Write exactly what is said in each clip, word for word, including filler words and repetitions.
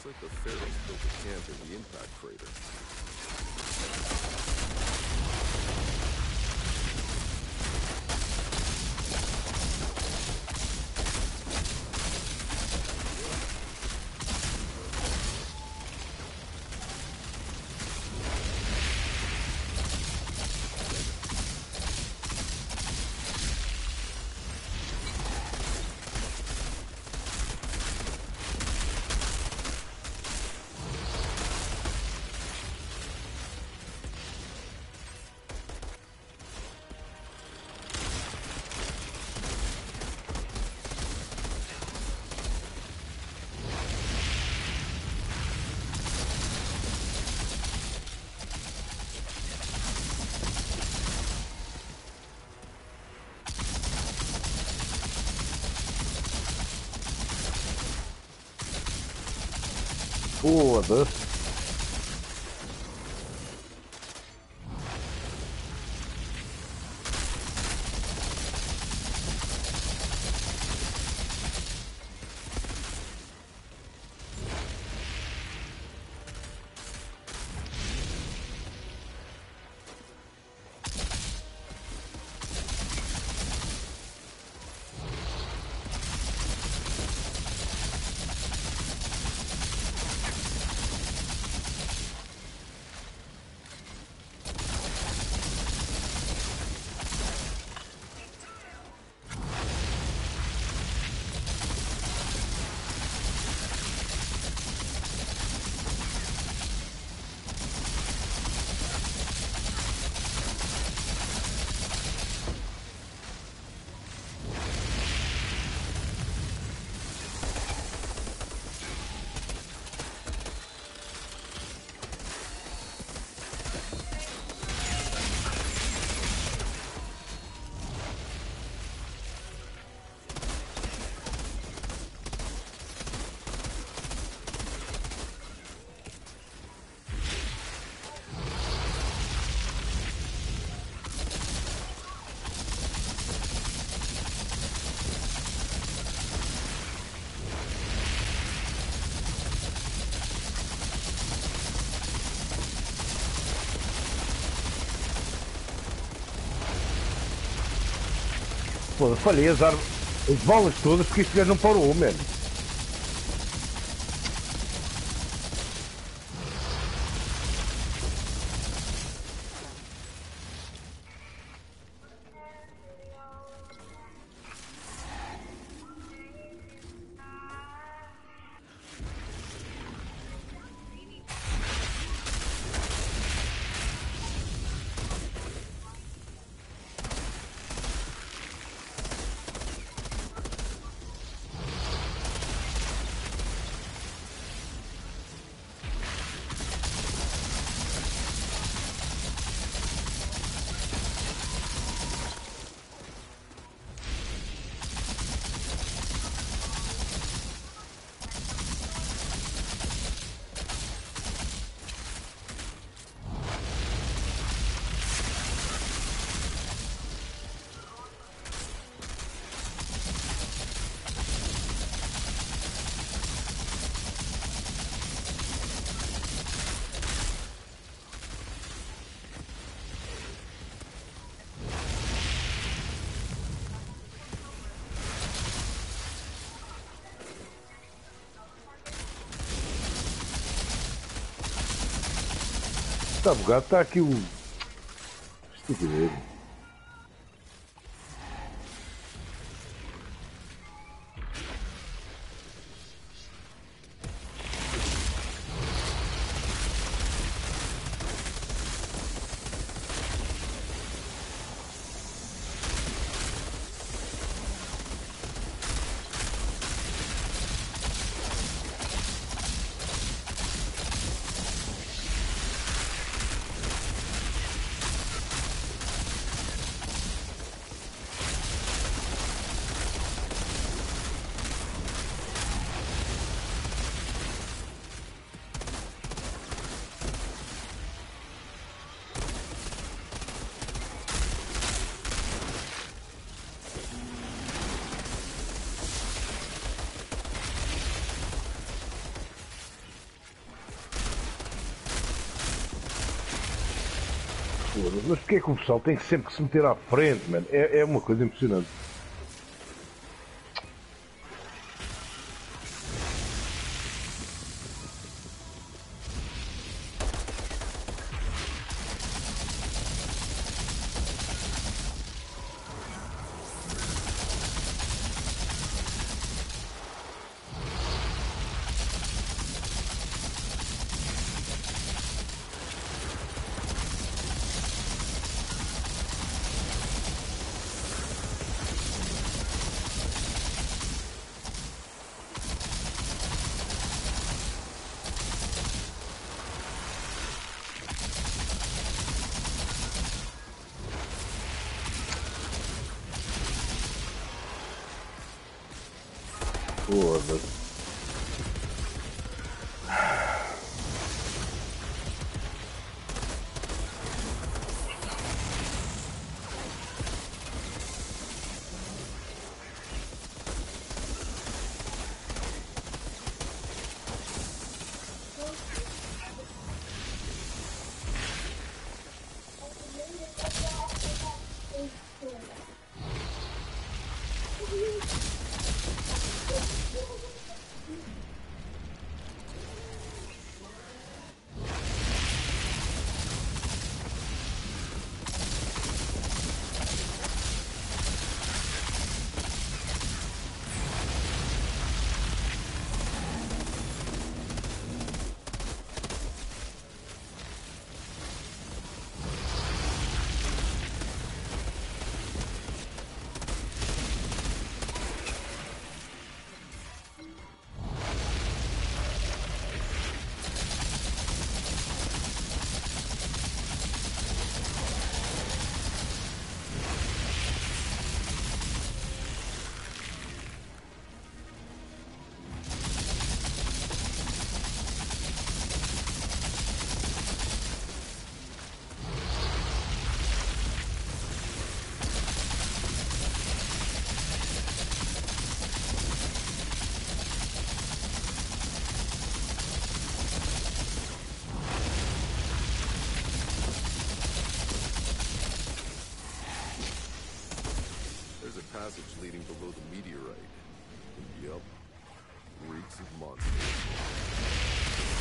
Looks like the Pharaohs built a camp in the impact crater. Foda-se. Pô, eu falhei as, ar... as bolas todas porque este gajo não parou, mano. Tá bugado, tá aqui o... Estupidez. Mas porquê que o pessoal tem sempre que se meter à frente, mano? É, é uma coisa impressionante. Foda-se. There's a passage leading below the meteorite. Yup. Reeks of monsters.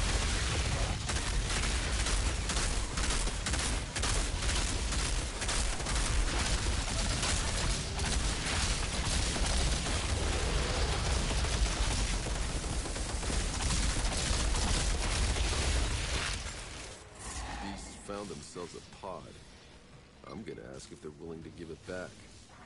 Beasts found themselves a pod. I'm gonna ask if they're willing to give it back.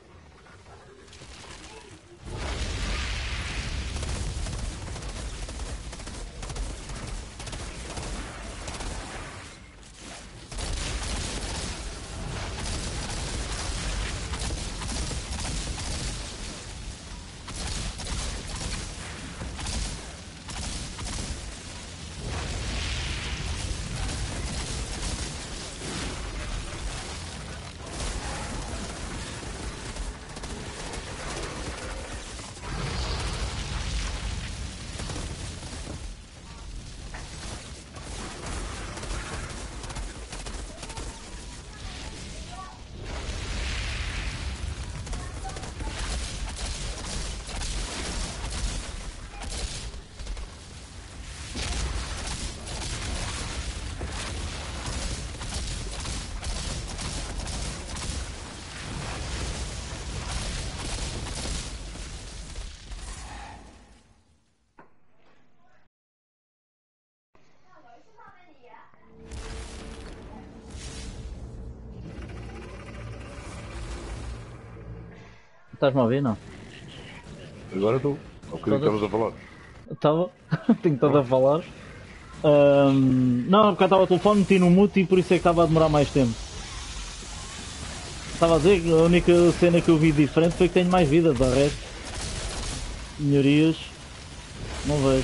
Estás-me a ouvir, não? Agora estou. Há bocadinho Todas- estavas a falar. Estava. Tenho estado a falar. Ahm, não, porque eu estava ao telefone, meti no mute e por isso é que estava a demorar mais tempo. Estava a dizer que a única cena que eu vi diferente foi que tenho mais vida, da resto. Melhorias. Não vejo.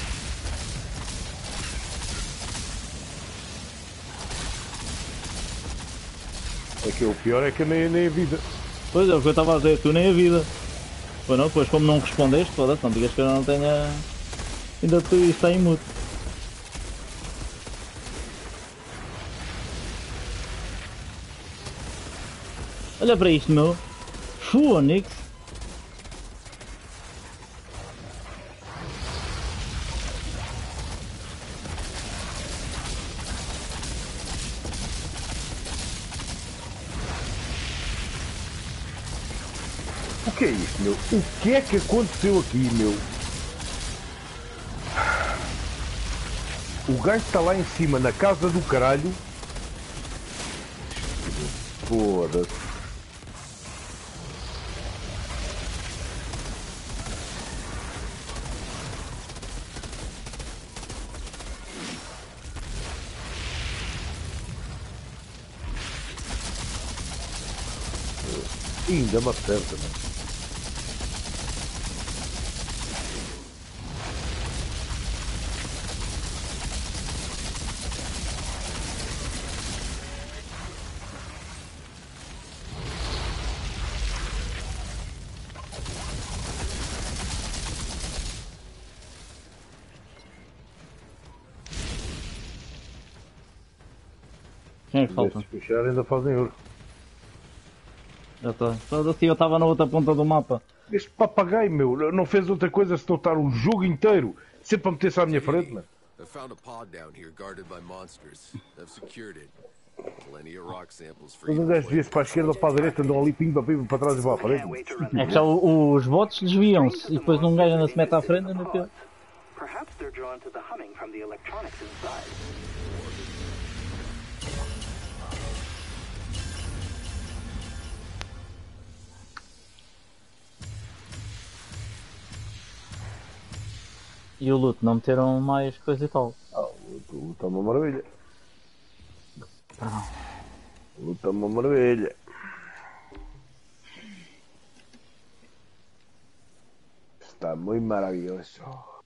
É que o pior é que nem, nem a vida. Pois é, o que eu estava a dizer, tu nem a vida. Pois não, depois como não respondeste, foda-se, não digas que eu não tenha. Ainda tu isso está em mute. Olha para isto, meu. Fónix. O que é isto, meu? O que é que aconteceu aqui, meu? O gajo está lá em cima, na casa do caralho. Foda-se. Ainda me acerta, mano. Quem é que falta? Se fechar ainda fazem ouro. Já está. Assim eu estava na outra ponta do mapa. Este papagaio, meu, não fez outra coisa se estar o jogo inteiro sempre a meter-se à minha frente, mano. I found a pod down here guarded by monsters. I've secured it. Plenty of rock samples for Quando you um to gajo play devia-se para a esquerda ou para a direita, andam ali pimba, pimba, para trás e para a frente. É que já o- os bots desviam-se e depois um gajo ainda se mete à frente ainda pior. Perhaps they're drawn to the humming from the electronics inside. E o loot não meteram mais coisa e tal. Ah, o luta é uma maravilha. O luta é uma maravilha. Está muito maravilhoso.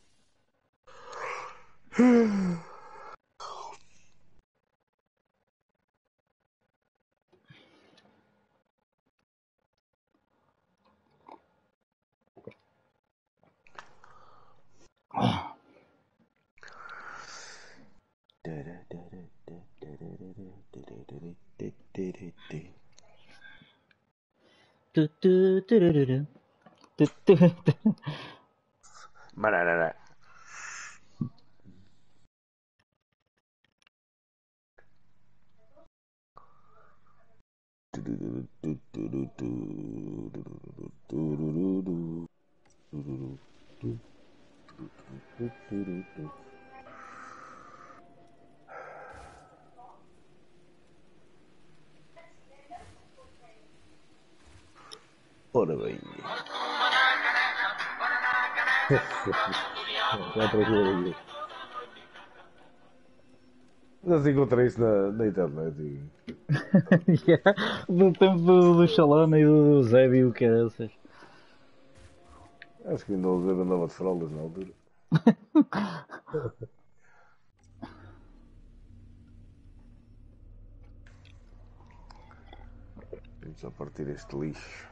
Tu, tu, turururu. Tu, tu, tu. Mararara. Ora bem. Já procura aqui. Já se encontrei isso na, na internet. E... Yeah. Do tempo do, do Xalana e do Zé e o que é essas. Acho que ainda o Zé andava de fraldas na altura. Vamos só partir este lixo.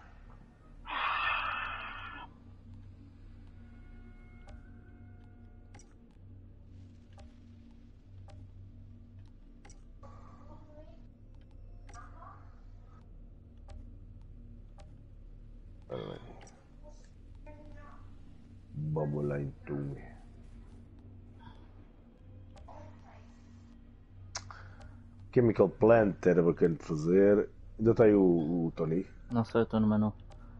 Ora bem. Vamos lá então. Chemical Plant era bacana de fazer. Ainda tem o, o Tony. Não sei, estou no menu.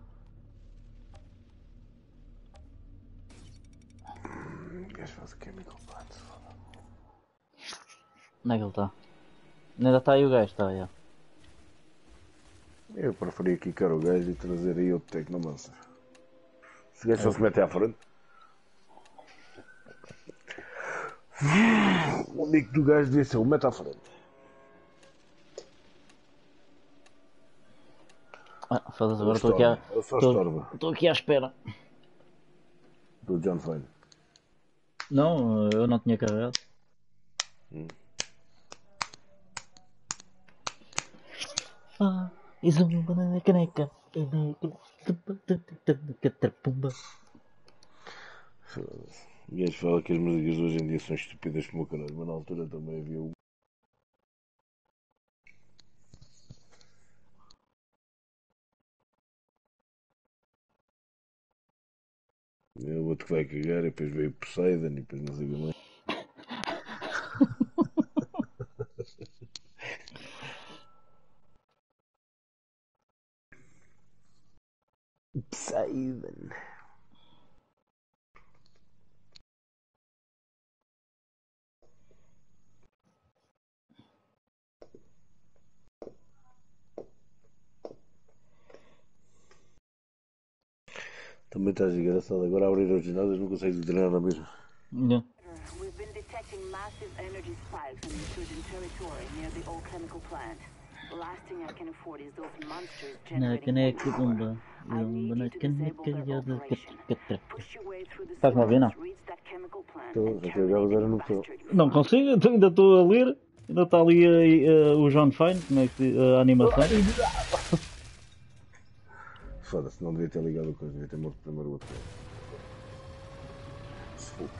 O gajo faz Chemical Plant. Onde é que ele está? Ainda está aí o gajo, está, já. Eu preferia quicar o gajo e trazer aí outro Tecnomancer. Se o gajo só se mete à frente. O nick do gajo devia ser o mete à frente. Ah, foda-se, agora estou aqui à... Eu só Estou estorba. estou aqui à espera. Do John Fine. Não, eu não tinha carregado. Hum. Ah, isso na caneca. Catrapumba. O gajo fala que as músicas hoje em dia são estúpidas como o caralho, mas na altura também havia um. É o outro que vai cagar e depois veio Poseidon e depois não sei o que mais. Poseidon. Também estás engraçado. Agora abrir os ginásios não consegues treinar na mesma. Yeah. We've been detecting massive energy spikes in insurgent territory near the old chemical plant. The last thing I can afford is those monsters Na generating caneca more power. bomba. I need Bomba na you to disable caneca their de operation. catraca. Push your way through the Estás-me a ouvir, não? sewers, reach that chemical plant, Estou, and já que agora terminate era any no botão. bastard you Não find. consigo, eu ainda estou a ler. Ainda está ali a- a- o John Fine, como é que se- a animação. Foda-se, não devia ter ligado a coisa, devia ter morto primeiro o outro. Se for.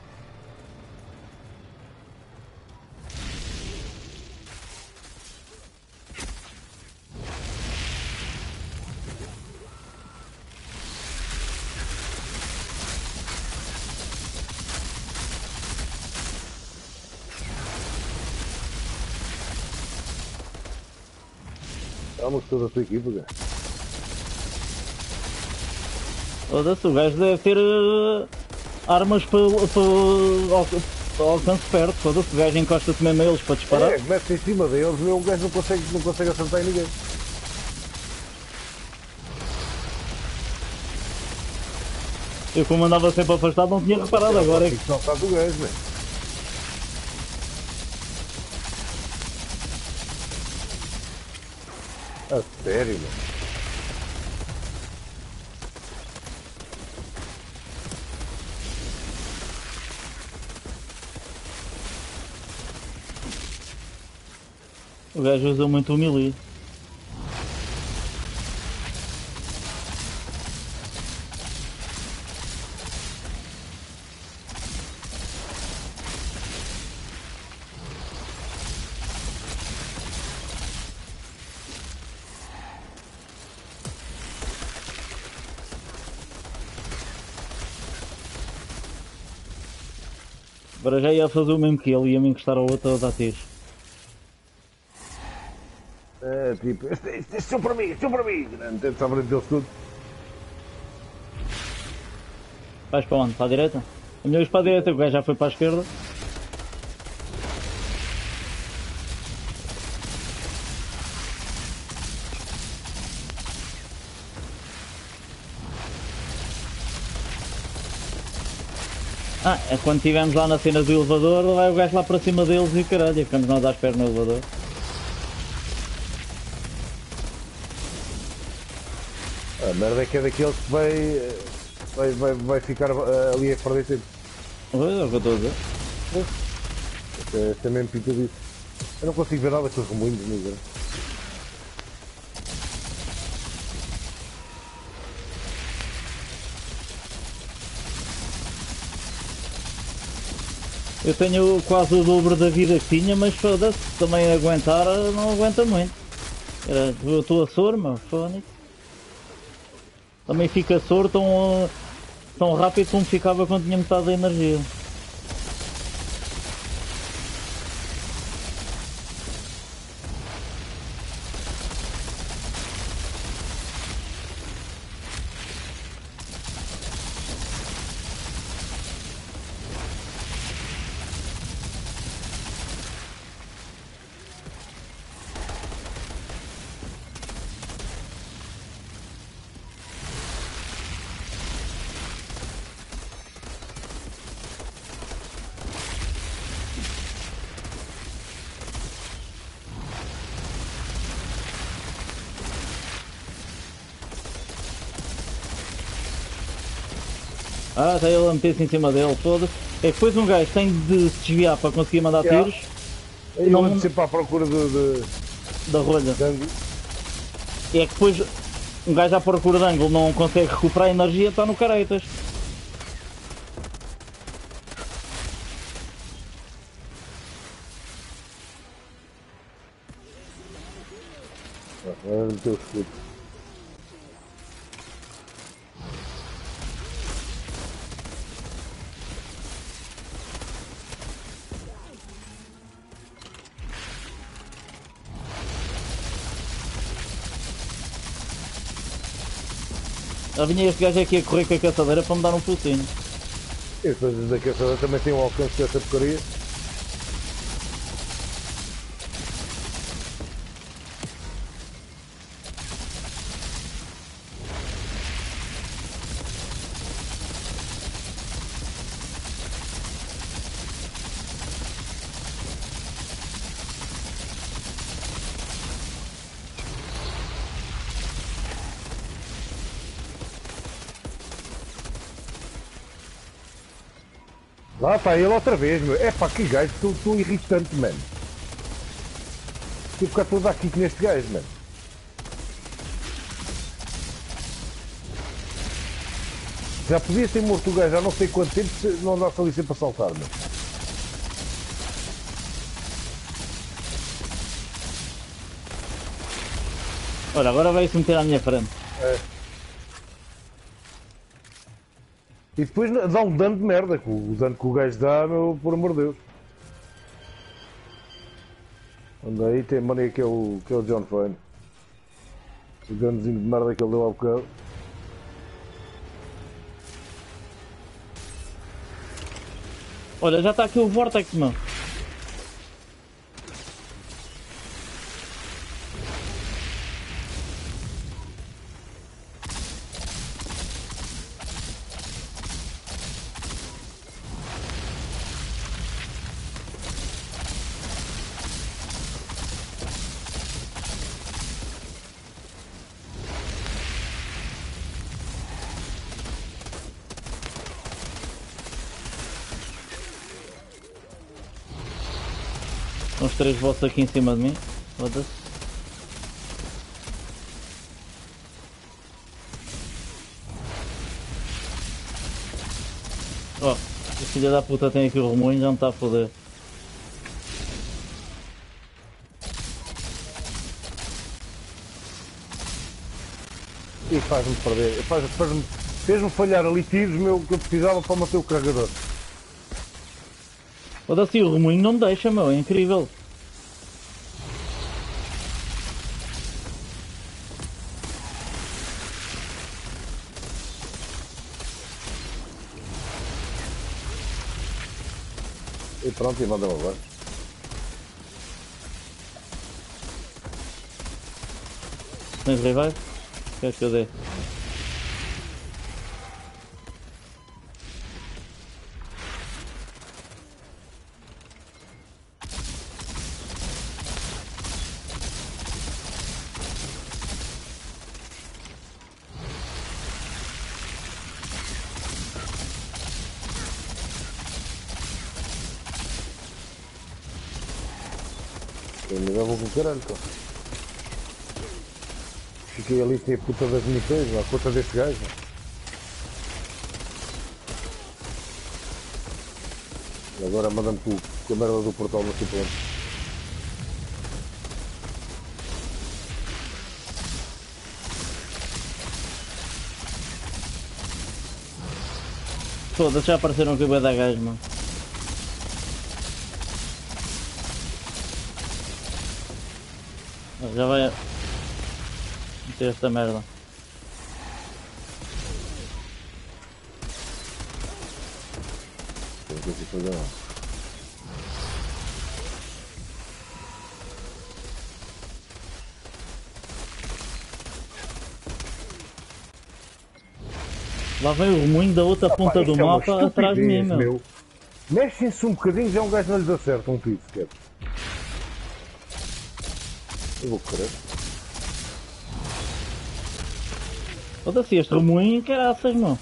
Calma que toda a tua equipa, cara. Foda-se, o gajo deve ter eh, armas para, para, al- para alcance perto. Foda-se, o gajo encosta-se mesmo a eles para disparar. É, mete-se em cima deles e o gajo não consegue, não consegue acertar em ninguém. Eu, como andava sempre afastado, não tinha reparado. Agora é que. Tem que saltar do gajo, velho. A sério, mano. O gajo usa muito o melee. Agora já ia fazer o mesmo que ele, ia-me encostar ao outro a dar tiros. É tipo, este, este, este são para mim, este são para mim. Tenta abrir deles tudo. Vais para onde? Para a direita? A minha vez para a direita, o gajo já foi para a esquerda. Ah, é quando estivemos lá na cena do elevador, vai o gajo lá para cima deles e caralho, e ficamos nós à espera no elevador. A merda é que é daqueles que vai, vai, vai, vai ficar eh, ali a perder tempo. Pois é o que eu estou a dizer. É, é mesmo pinta disso. Eu não consigo ver nada com os remoinhos, não é? Eu tenho quase o dobro da vida que tinha, mas foda-se, também aguentar não aguenta muito. Era, eu estou a soro, meu, foda-se. Também fica soro tão, tão rápido como ficava quando tinha metade da energia. Ah, está ele a meter-se em cima dele, foda-se. É que depois um gajo tem de se desviar para conseguir mandar Yeah. tiros Eu Não- ando sempre à procura de, de, da rolha. de ângulo. E é que depois um gajo à procura de ângulo não consegue recuperar a energia, está no caretas. Ah, era no teu escudo. Já vinha este gajo aqui a correr com a caçadeira para me dar um focinho. As coisas da caçadora também têm um alcance dessa porcaria. Lá está ele outra vez, meu. É pá, que gajo, estou irritante, mano. Tive ficar todo aqui neste gajo, mano. Já podia ter morto o gajo há não sei quanto tempo se não andasse ali sempre a saltar, mano. Olha, agora vai-se meter à minha frente. É. E depois dá um dano de merda, o dano que o gajo dá, meu, por amor de Deus. Anda aí, tem mania que é o, que é o John Fane. O danozinho de merda que ele deu ao bocado. Olha, já está aqui o Vortex, mano. São os três bots aqui em cima de mim. Foda-se. Oh, a filha da puta tem aqui o remoinho, já me está a foder. E faz-me perder, faz, faz-me, fez-me falhar ali tiros, meu, que eu precisava para manter o carregador. Foda-se, o remoinho não me deixa, meu, é incrível. E pronto, e manda-me agora. Tens revive? Queres que eu dê? Eu me levo com o caralho, pô. Fiquei ali sem a puta das munições, a conta desse gajo. E agora manda-me com, com a merda do portal no tipo. Foda-se, já apareceram aqui o bué da gajo, mano. Já vai meter esta merda. Não consigo fazer nada. Lá vem o remoinho da outra Ah, ponta pá, do isto é uma mapa atrás de mim, estupidez, meu. Mexem-se um bocadinho, já um gajo não lhes acerta um tiro sequer. Eu vou querer. Foda-se, este remoinho, caraças, meu.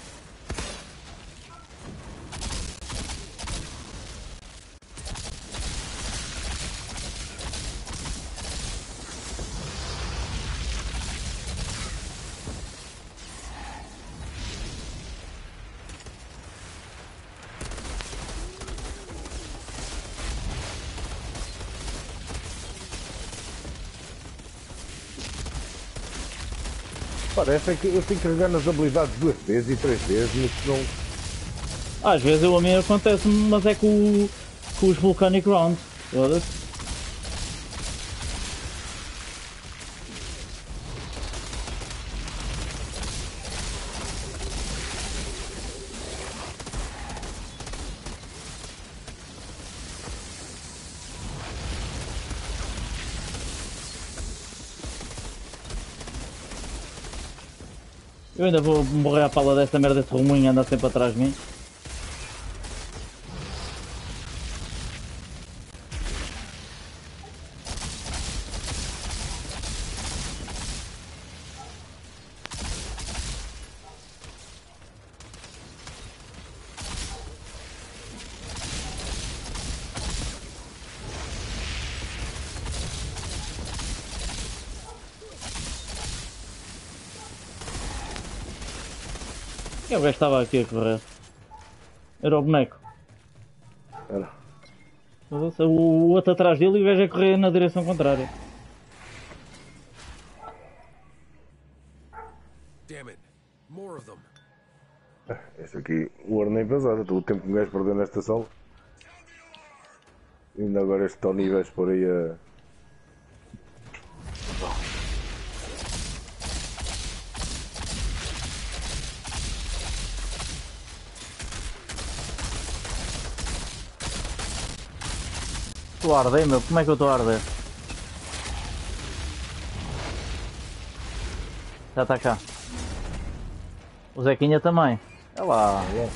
Parece que eu tenho que carregar nas habilidades duas vezes e três vezes, mas não. Às vezes eu, a mim acontece, mas é com, o- com os Volcanic Rounds. Foda-se. Eu ainda vou morrer à pala desta merda, desse ruminho anda sempre atrás de mim. Eu já estava aqui a correr. Era o boneco. Era. O outro atrás dele e o gajo a correr na direção contrária. Damn it. More of them. Este aqui, o ouro nem pensar, todo o tempo que um gajo perdeu nesta sala. E ainda agora este Tony vais por aí a. Estou a arder, meu. Como é que eu estou a arder? Já está cá. O Zequinha também. É lá.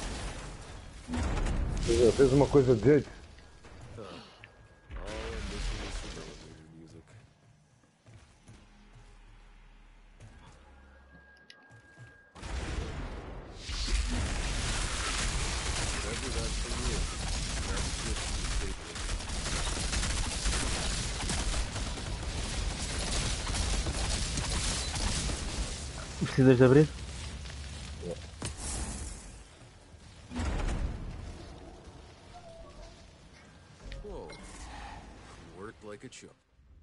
Fez uma coisa de jeito. All I'm missing is some elevator music. Whatever that thing is, that's just the staple. Precisas de abrir? Whoa. Worked like a chump.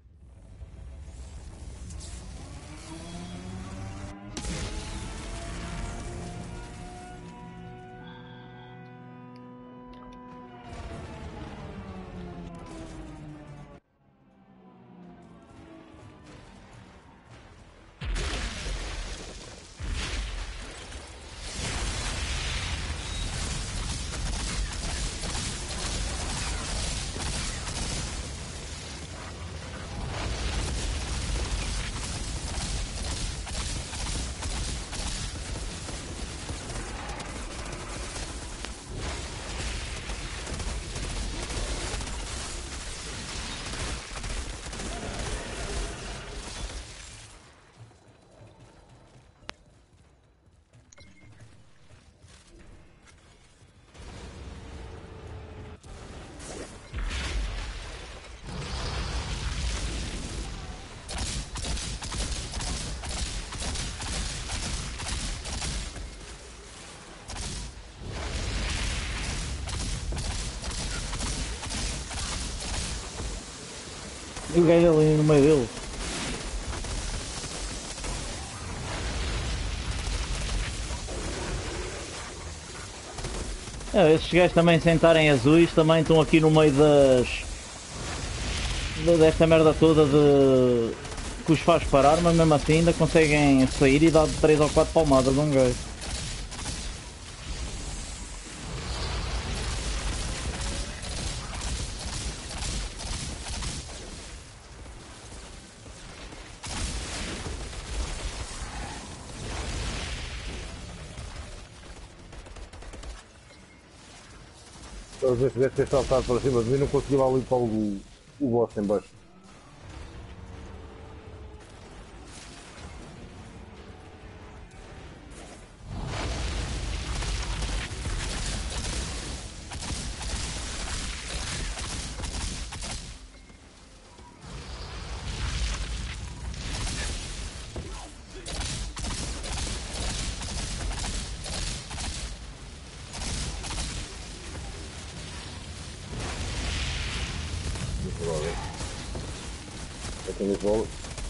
E o gajo ali no meio dele. É, esses gajos também sem estarem azuis também estão aqui no meio das... desta merda toda de... que os faz parar, mas mesmo assim ainda conseguem sair e dar três ou quatro palmadas a um gajo. Às vezes deve ter saltado para cima de mim, não consegui lá limpar o, o boss em baixo. Eu tenho as bolas.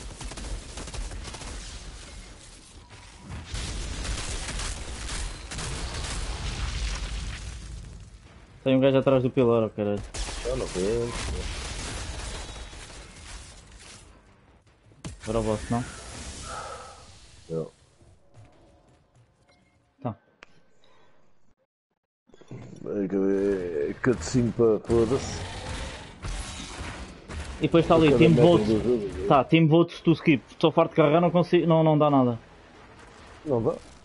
Tem um gajo atrás do pilar, oh, caralho. Eu não sei. Para o boss, não? Não. Tá. Cutscene para foda-se. E depois está ali, Cada Team metro Vote. do jogo. Tá, Team Vote to skip. Só farto de carregar não consigo. Não, não dá nada. Não dá.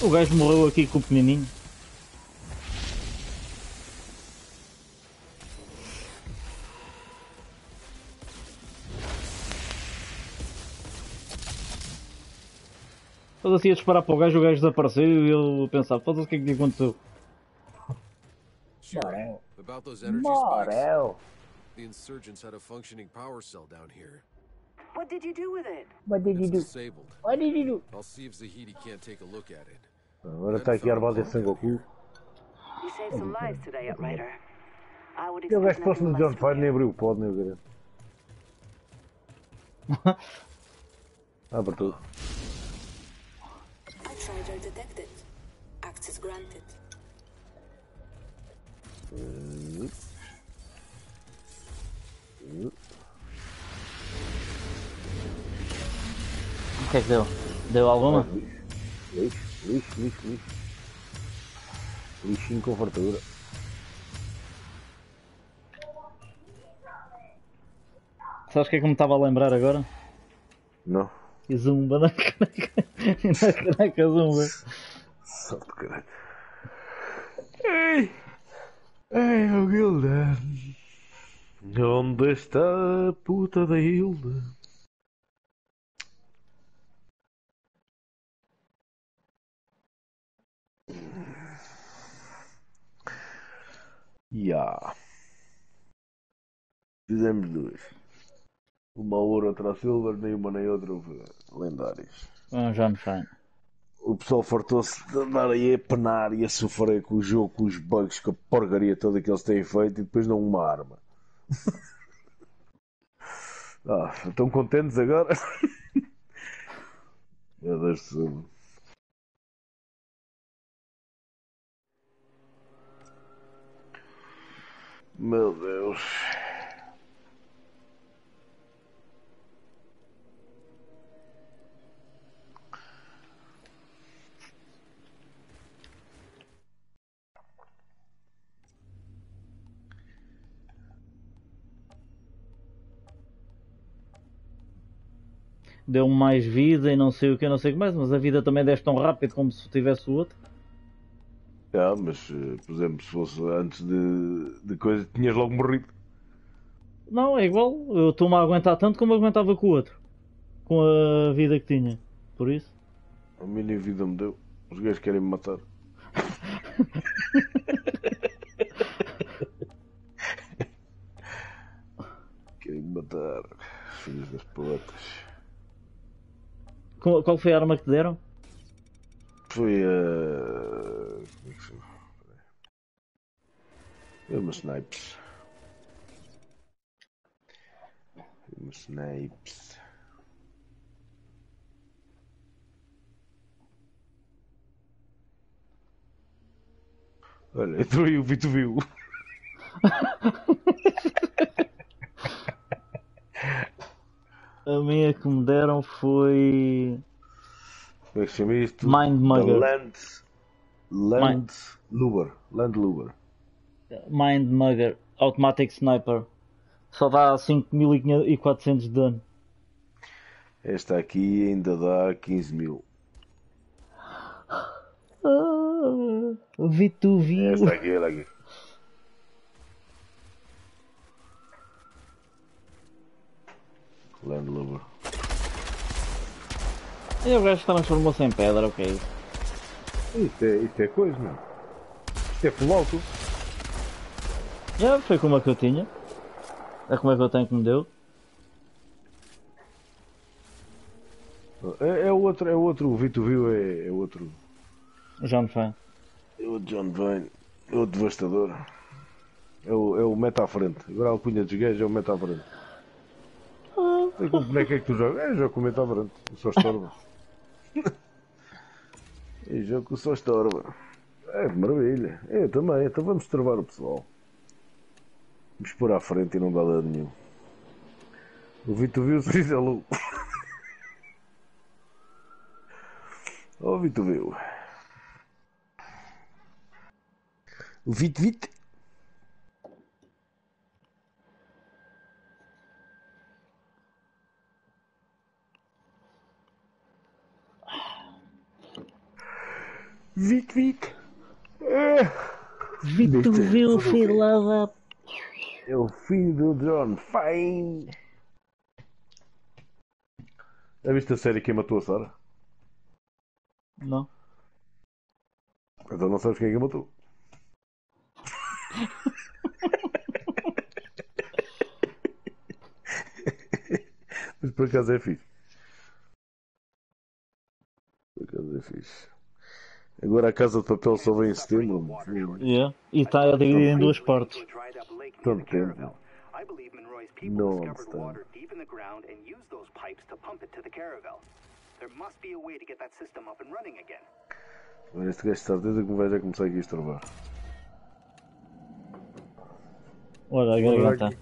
O gajo morreu aqui com o pequenininho. Foda-se, ia disparar para o gajo, o gajo desapareceu e eu pensava, foda-se, o que é que aconteceu? Sure. About those energy spikes, Morel. the insurgents had a functioning power cell down here. What did you do with it? What did you It's do? disabled. What did you do? I'll see if Zahidi can't take a look at it. Agora está aqui a armada de Sengoku. You saved some lives today, Outrider. I would Se o expect gajo fosse nothing no John less Fire from nem you. abriu, pode nem o garanto. Abre tudo. Outrider detected. Access granted. O que é que deu? Deu alguma? Lixo, lixo, lixo, lixo. Lixinho com fartura. Sabes o que é que me estava a lembrar agora? Não. E Zumba na caneca, na caneca Zumba. Só de caralho. Ei! Ei, o Hilda. Onde está a puta da Hilda? Ya. Fizemos duas. Uma ouro, outra silver, nem uma nem outra lendárias. Um John Fine. O pessoal fartou-se de andar aí a penar e a sofrer com o jogo, com os bugs, com a porcaria toda que eles têm feito e depois não uma arma. Ah, estão contentes agora? Meu Deus do céu. Meu Deus. Deu-me mais vida e não sei o que, não sei o que mais, mas a vida também desce tão rápido como se tivesse o outro. Ah, mas, eh, por exemplo, se fosse antes de, de coisa, tinhas logo morrido. Não, é igual. Eu estou-me a aguentar tanto como aguentava com o outro. Com a vida que tinha. Por isso. A minha vida me deu. Os gajos querem me matar. Querem me matar. Filhos das putas. Qual qual foi a arma que te deram? Foi a. Como é que chama? Foi uma snipes. Foi uma snipes. Olha, entrou aí o Vito viu. A minha que me deram foi. Como é que se chama isto? Mind Mugger. Da Land. Land Luber. Land Luber. Mind Mugger. Automatic Sniper. Só dá cinco mil e quatrocentos de dano. Esta aqui ainda dá quinze mil. Ah, Vito viu. Esta aqui, ela aqui. Land Luber. E o gajo transformou-se em pedra, ok. Isto é, isto é coisa, não? Isto é floco. Já foi como a que eu tinha. É como é que eu tenho que me deu. É, é outro, é outro, o Vito viu, é, é outro. Já me foi. É o John Vane, é o devastador. É o, é o meta à frente. Agora a alcunha dos gajos é o meta à frente. Sei com que boneco é que tu jogas? É, jogo com o meta à frente. Eu só estorba. É jogo que só estorba. É maravilha. Eu também. Então vamos estorbar o pessoal. Vamos pôr à frente e não dá dano nenhum. O Vito viu se fizer louco. Oh, Vito viu. O Vito Vito. Vic, Vic. É. Vitor Viste? viu filada. É o filho do John Fine. Já viste a série Quem Matou a Sarah? Não. Então não sabes quem é que a matou. Mas por acaso é fixe. Por acaso é fixe. Agora a Casa de Papel só vem em setembro. Yeah. E está dividido em duas partes. Tanto tempo. I believe Monroy's people No discovered understand. water deep in the ground and used those pipes to pump it to the caravel. There must be a way to get that system up and running again. Mas este gajo de certeza que me vai já começar aqui a estrovar. Olha, a garganta.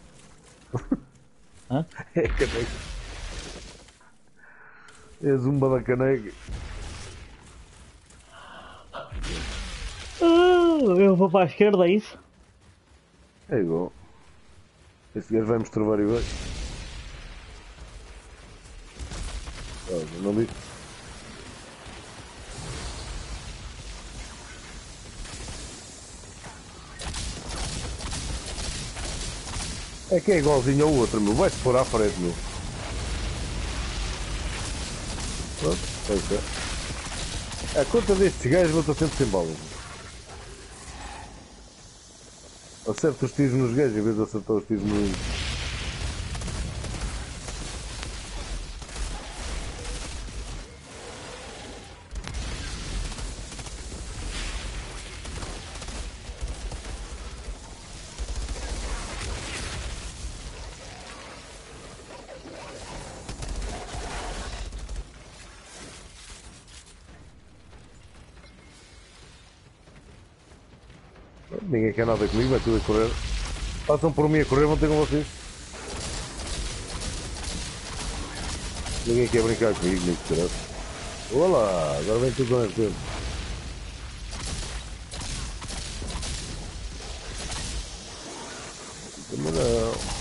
Hã? É caneca. É a zumba da caneca. Ah, eu vou para a esquerda, é isso? É igual. Este gajo vai me estrovar e vai. Ah, não vi. É que é igualzinho ao outro, meu. Vai-se pôr à frente, meu. Pronto, é isso. A conta destes gajos vou estar sempre sem balas. Acerta os tiros nos gajos em vez de acertar os tiros no. Ninguém quer nada comigo, vai tudo a correr. Passam por mim a correr, vão ter com vocês. Ninguém quer brincar comigo, nem que caralho. Olá, agora vem tudo ao mesmo tempo. Também não.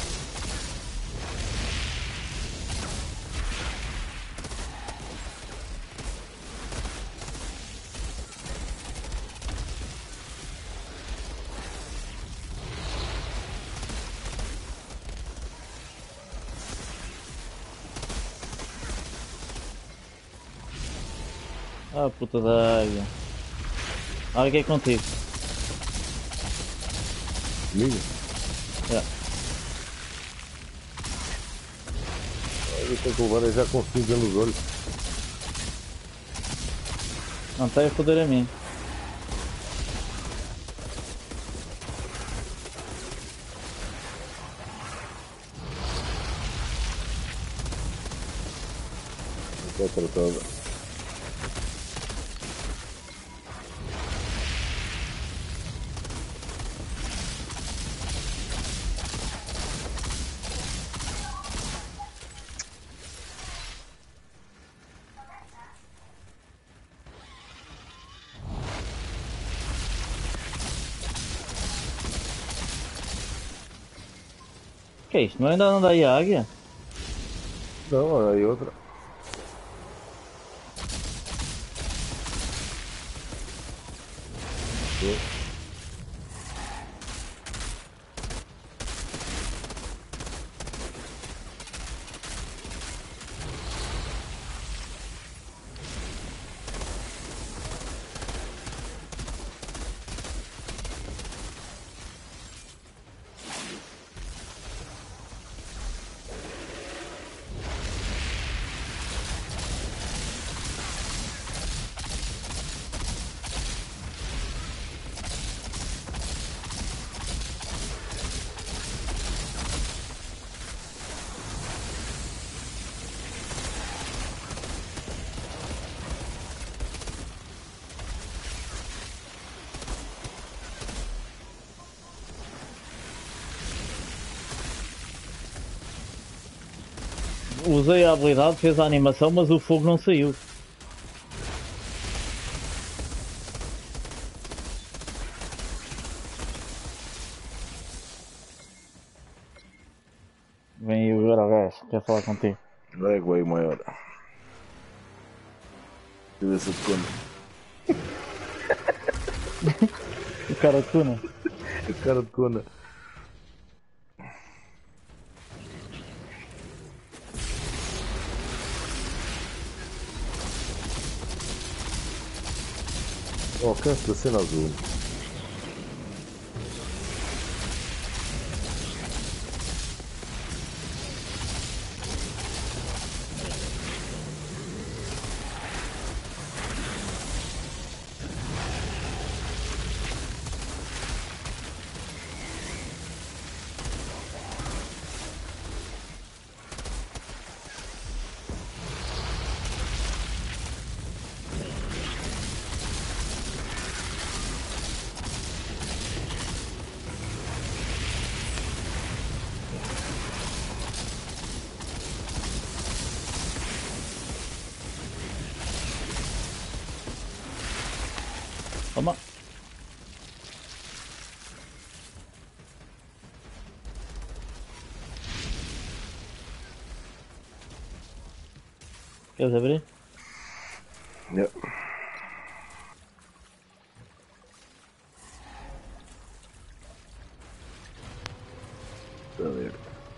Ah, puta da água. Olha o que é contigo. Comigo? É. Eu tenho que levar já com cinza nos olhos. Não está a foder a mim. Está tratada. Que é isto? Não ainda anda aí a águia? Não, olha aí outra. Usei a habilidade, fez a animação, mas o fogo não saiu. Vem aí agora o gajo, quer falar contigo. Vai, vai, maior. Deixa eu ver se eu te conto. O cara de tuna. O cara de cona. Alcance da cena azul. Toma. Queres abrir? Yeah. A ver.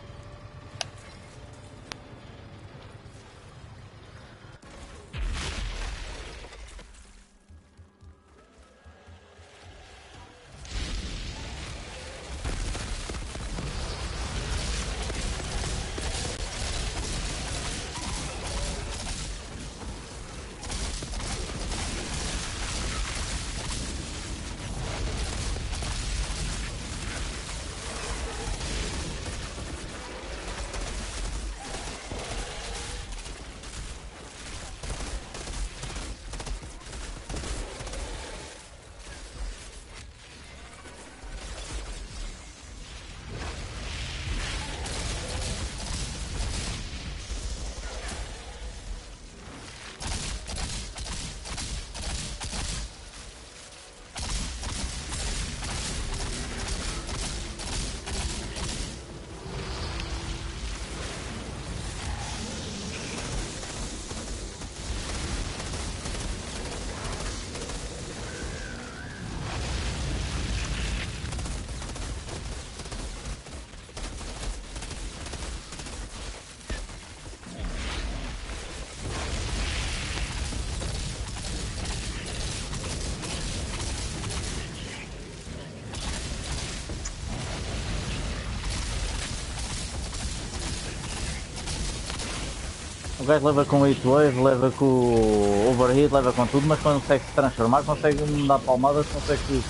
O gajo leva com o Heatwave, leva com o Overheat, leva com tudo, mas quando consegue se transformar, consegue me dar palmadas, consegue tudo.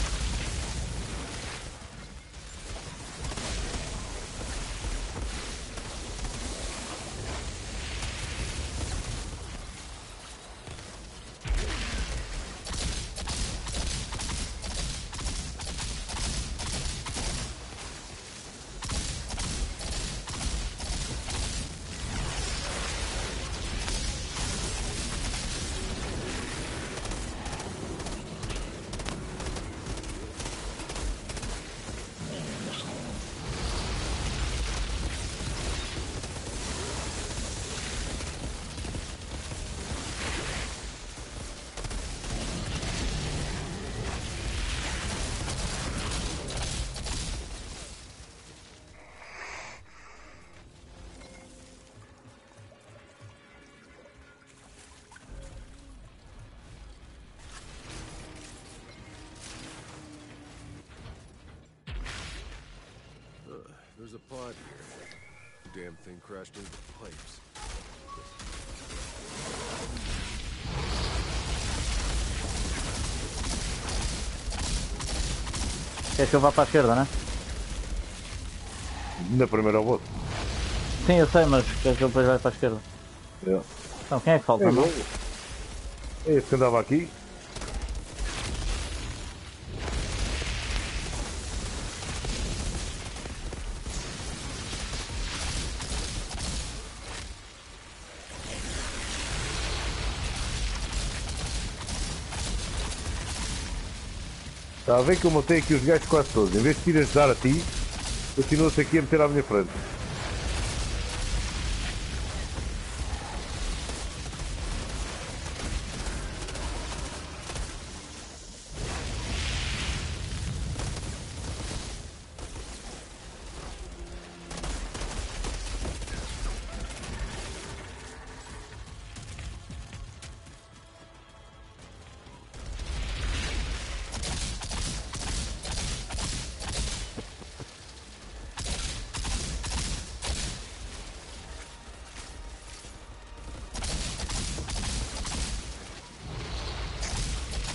There's a pod here. Damn thing crashed into the pipes. Queres que eu vá para a esquerda, né? Na primeira volta. Sim, eu sei, mas queres que eu depois vá para a esquerda? Yeah. Então, quem é que falta, É não? bom. É esse que andava aqui. Está a ver que eu matei aqui os gajos quase todos. Em vez de tiras dar a ti, continua-se aqui a meter à minha frente.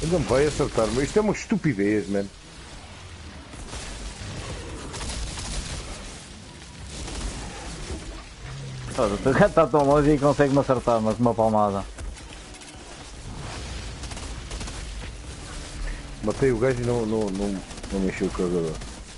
Ainda me vai acertar, mas isto é uma estupidez, mano. O gato está tão longe e consegue-me acertar, mas uma palmada. Matei o gajo e não, não, não, não mexi o carregador.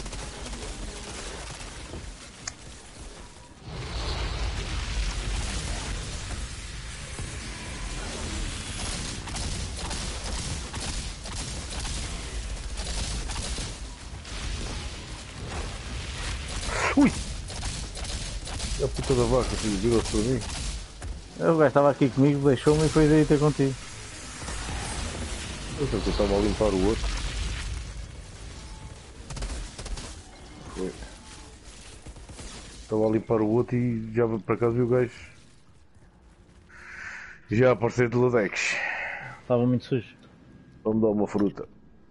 Ui! É a puta da vaca, filho, virou-se para mim. O gajo estava aqui comigo, deixou-me e foi daí ter contigo. Eu sei que eu estava a limpar o outro. Foi. Estava a limpar o outro e já por acaso vi o gajo já aparecer de Ladex. Estava muito sujo. Vamos dar uma fruta.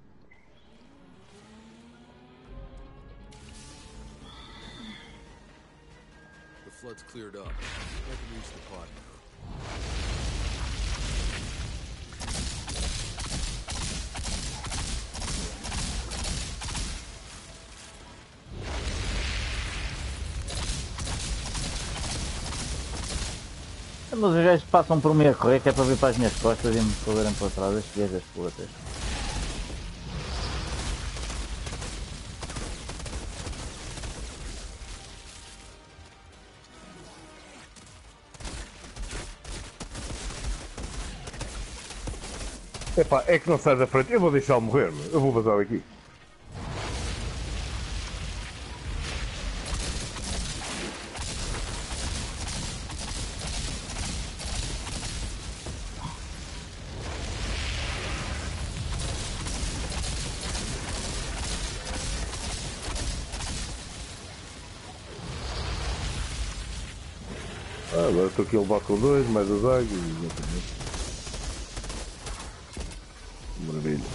The flood's cleared up. I can reach the pod now. Mas os gajos passam por mim a correr, que é para vir para as minhas costas e me correrem para trás, estes gajos putas. Epá, é que não sai da frente. Eu vou deixá-lo morrer, meu. Eu vou vazar aqui. Ah, agora estou aqui a levar com dois, mais as águas e... Maravilha.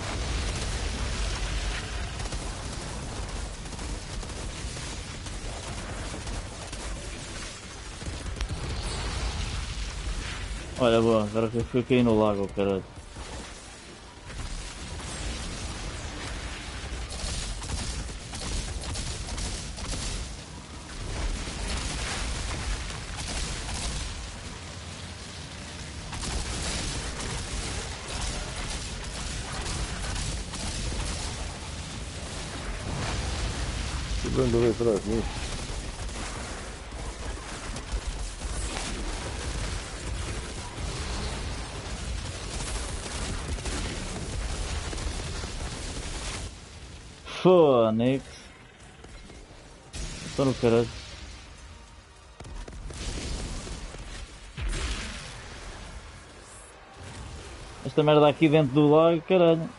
Olha, boa, agora que eu fui cair no lago, caralho. Vendo ali atrás de mim. Fónix. Estou no caralho. Esta merda aqui dentro do lago, caralho.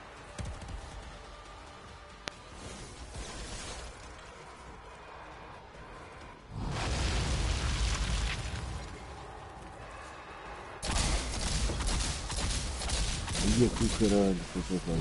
E aqui, caralho, que eu tô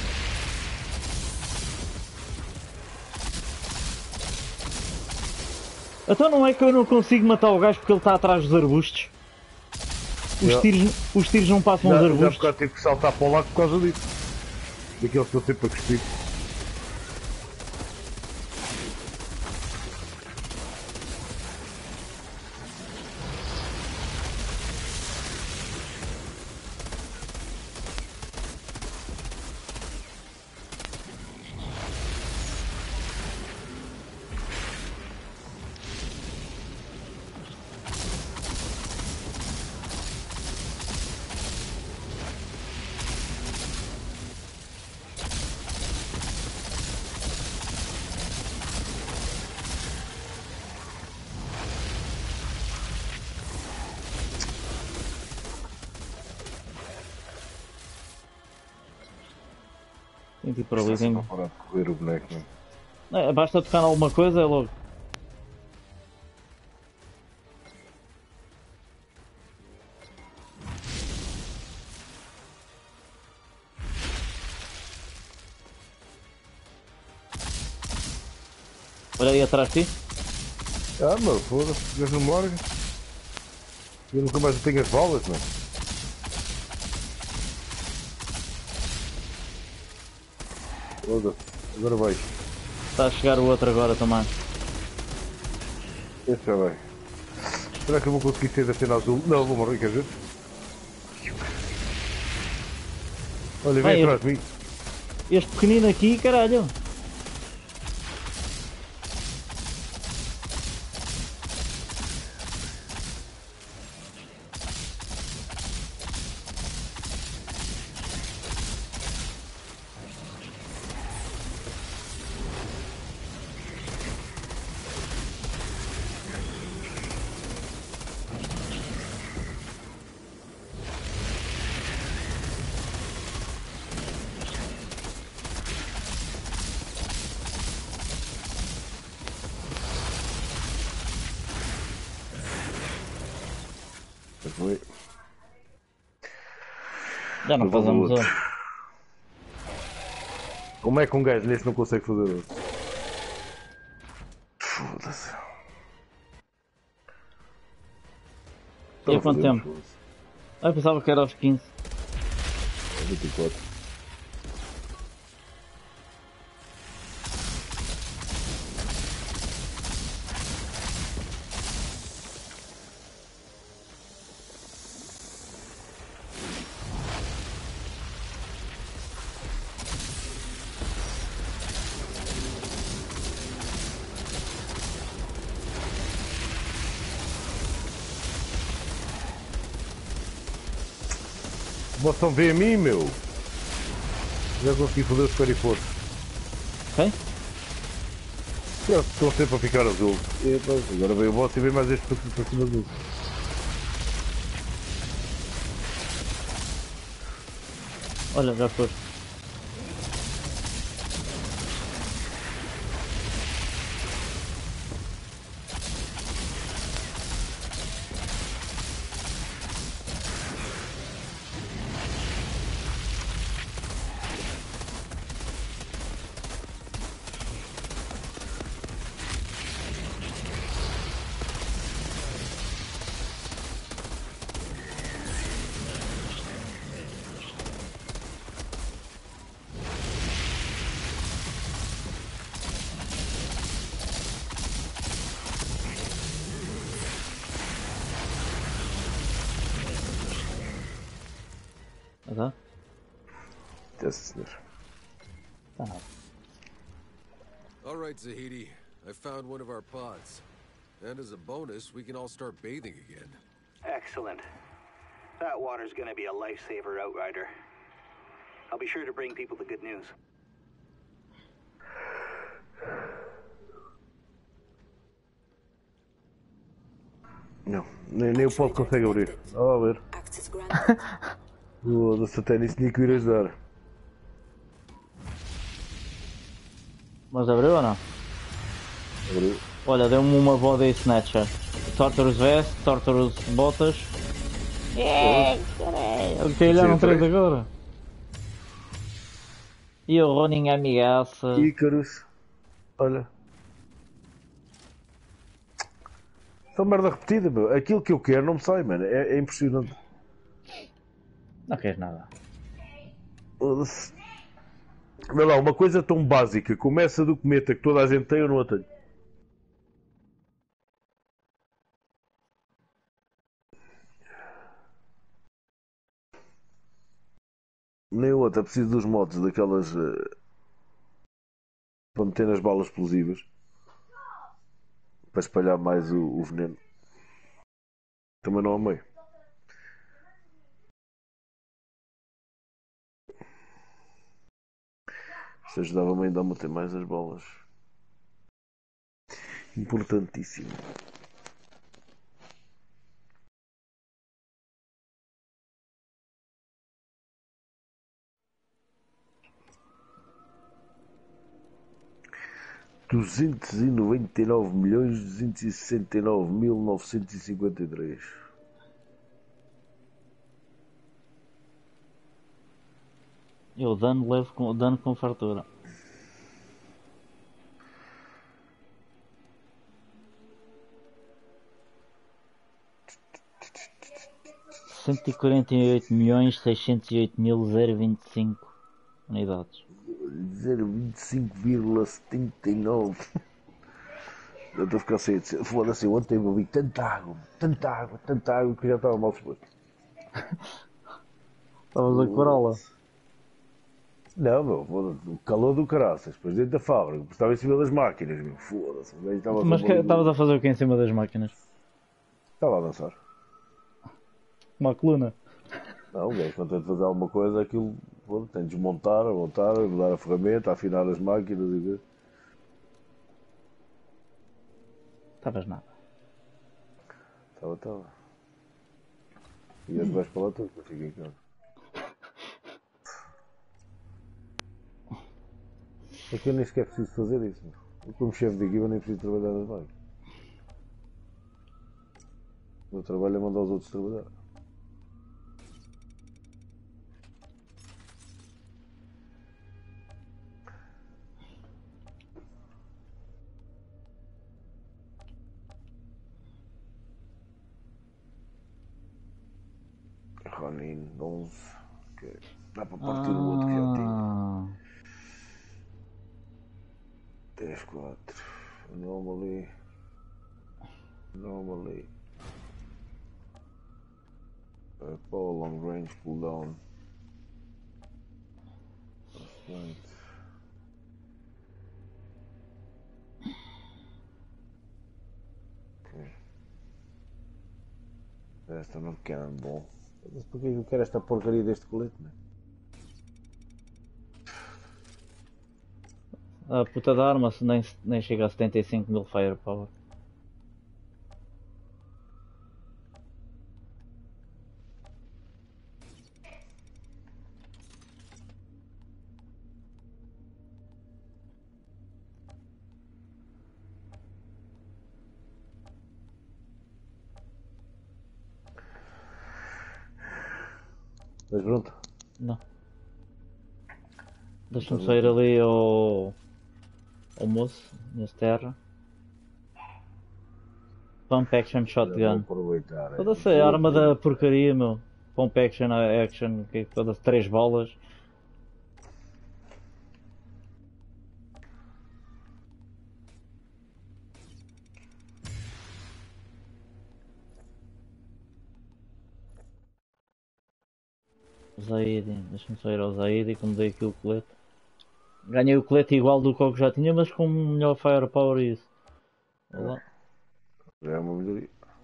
Então não é que eu não consigo matar o gajo porque ele está atrás dos arbustos? Os Já. tiros, os tiros não passam os Já, já arbustos? porque eu tive que saltar para o lado por causa disso. Daqueles que eu sempre a cuspir. Tem que ir por ali, tem... Não parar de correr o boneco, não. É, basta tocar em alguma coisa, é logo. Olha aí atrás de ti. Ah, mas foda-se, Deus não morre. Eu nunca mais tenho as bolas, não. Foda-se. Agora vai. Está a chegar o outro agora também. Esse já vai. Será que eu vou conseguir sair da cena azul? Não, vou morrer, quer ver? Olha, Vai, vem eu- atrás de mim. Este pequenino aqui, caralho. Já foi. Já não Levou fazemos outro. outro. Como é que um gajo nesse não consegue fazer outro? Foda-se. E há quanto Fazemos, tempo? foda-se. Ah, eu pensava que era aos quinze. vinte e quatro. Vocês vê a mim, meu. Já consegui foder os perifotos. Ok? Eles estão sempre a ficar azul. E, pronto, agora veio o boss e vem mais este para cima azul. Olha, já foste. Ah, tá? Yes, senhor. Tá. All right, Zahidi. I found one of our pods. And as a bonus, we can all start bathing again. Excellent. That water's gonna be a lifesaver, Outrider. I'll be sure to bring people the good news. Não, nem, nem o pau consegue abrir. Ah, a ver. Access granted. Foda-se, até nisso tinha que ir ajudar. Mas abriu ou não? Abriu. Olha, deu-me uma body snatcher. Torturous vest, Torturous botas. É, caralho. Ok, olharam Sim, três três. agora. E o Ronin amigaça. Ícaros. Olha. Só merda repetida, meu. Aquilo que eu quero não me sai, mano. É, é impressionante. Não queres nada. Foda-se. Vê lá, uma coisa tão básica como essa do cometa que toda a gente tem, eu não a tenho. Nem outra, preciso dos mods daquelas eh, para meter nas balas explosivas para espalhar mais o, o veneno. Também não amei. Isso ajudava-me ainda a meter mais as bolas. Importantíssimo. duzentos e noventa e nove milhões duzentos e sessenta e nove mil novecentos e cinquenta e três. Eu dano levo com, dano com fartura. cento e quarenta e oito milhões seiscentos e oito mil vinte e cinco unidades. zero vinte e cinco vírgula setenta e nove. Eu estou a ficar sem. Foda-se, ontem eu bebi tanta água, tanta água, tanta água que já estava mal disposto. Estavas a corola. Não, meu, foda-se, o calor do caraças, depois dentro da fábrica, depois estava em cima das máquinas, meu, foda-se. o gajo estava Mas só que- ali- estavas a fazer o que em cima das máquinas? Estava a dançar. Uma coluna. Não, o gajo quando tem de fazer alguma coisa, aquilo, foda-se, tem de desmontar, a montar, a mudar a ferramenta, a afinar as máquinas e ver. Estavas nada. Estava, estava. E hoje vais para lá tudo, eu fico em casa. É que eu nem sequer preciso fazer isso, meu. Eu, como chefe de equipa, nem preciso trabalhar nas máquinas. O meu trabalho é mandar os outros trabalhar. Ronin onze. Ok. Dá para partir o outro que já tinha. Ah, três, quatro. Anomaly. Anomaly. Uh, power long range cooldown. Strength. Ok. Esta não quer bom. Mas porquê que eu quero esta porcaria deste colete, né? a puta da arma se nem, nem chega a setenta e cinco mil firepower. Mas pronto. Não. Deixa-me sair ali ao, ao moço, nesse terra. Pump action shotgun. Vou aproveitar. Foda-se a arma da porcaria, meu. Pump action, action, que foda-se, três bolas. Zaidi, deixa-me só ir ao Zaidi, como dei aqui o colete. Ganhei o colete igual do que já tinha, mas com melhor firepower e isso. Olá. Já é uma melhoria.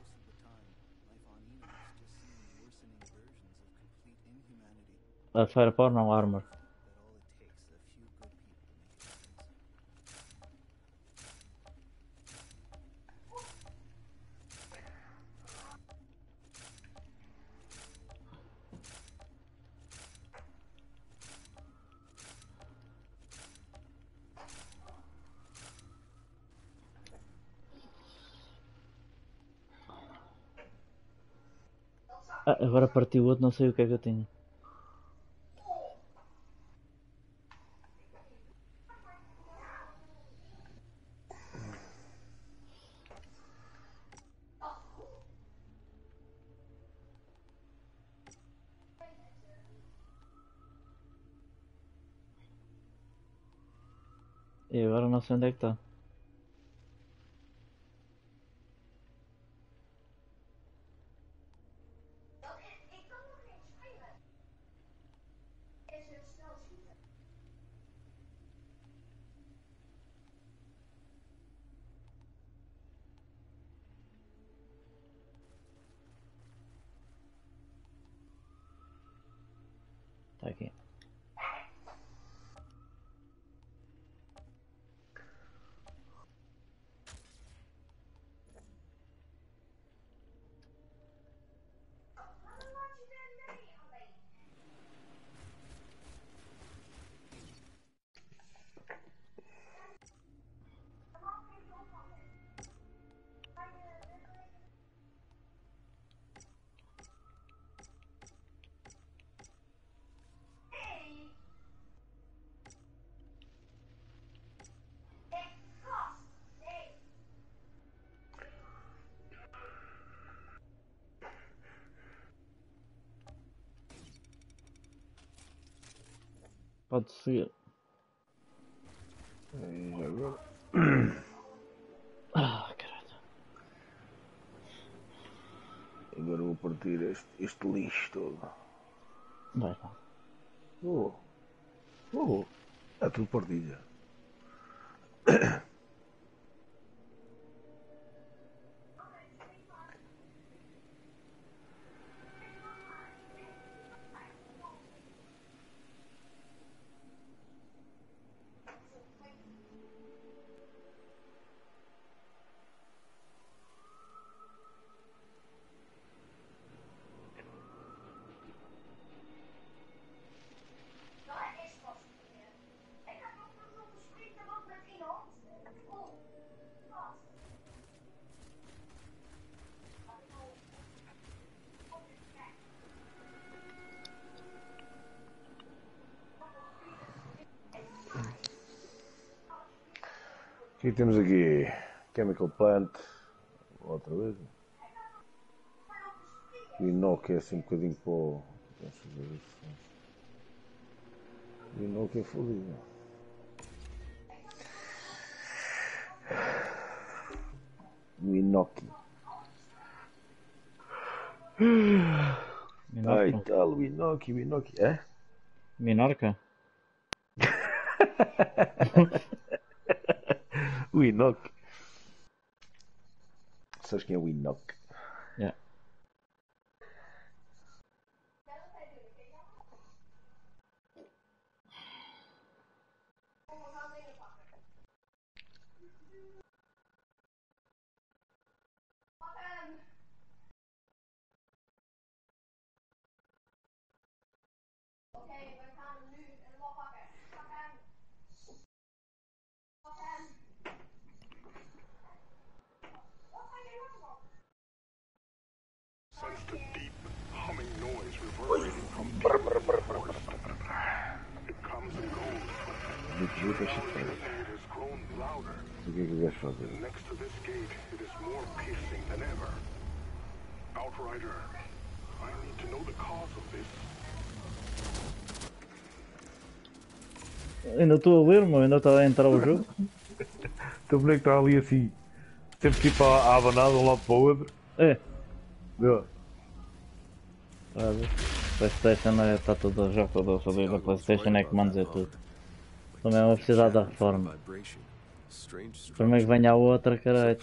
A firepower não, armor. Ah, agora partiu o outro, não sei o que é que eu tinha. E agora não sei onde é que está. Está aqui. Pode seguir. E já agora. Ah, caralho. Agora vou partir este, este lixo todo. Vai lá. Oh, oh, é tudo partida. O que temos aqui? Chemical Plant. Outra vez. O Inoki é assim um bocadinho para o. O Inoki é fodido. O Inoki. Ai tal, o Inoki, o Inoki. É? Minorca? O Inoki. Sabes quem é o Inoki? Yeah. Sensed a deep, humming noise reverberating from deep in the forest. It comes and goes. Everything it has grown louder. O que é que vais fazer? Next to this gate, it is more piercing than ever. Outrider, I need to know the cause of this. Ainda estou a ler, mas ainda está a entrar o jogo. Então por é que está ali assim? Sempre que ir para a abanada de um lado para o outro. É. Deu. Ah, PlayStation é, está tudo, já todo fodido. A PlayStation é que manda tudo. Também vai precisar da reforma. Primeiro que venha a outra, caralho.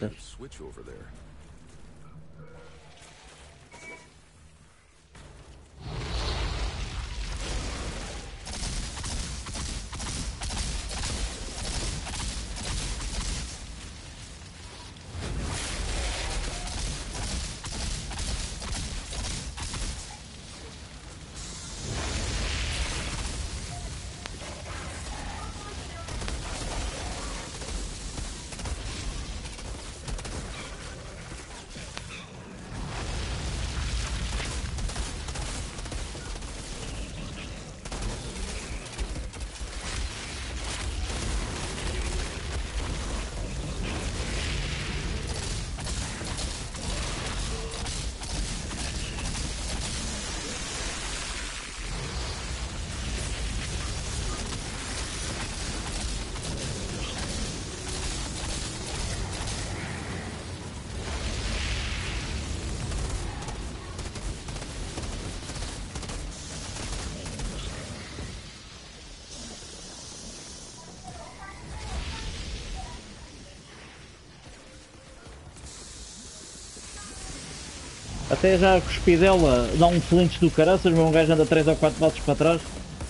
Até já a cuspidela dá um flinch do caraças, mas um gajo anda três ou quatro passos para trás.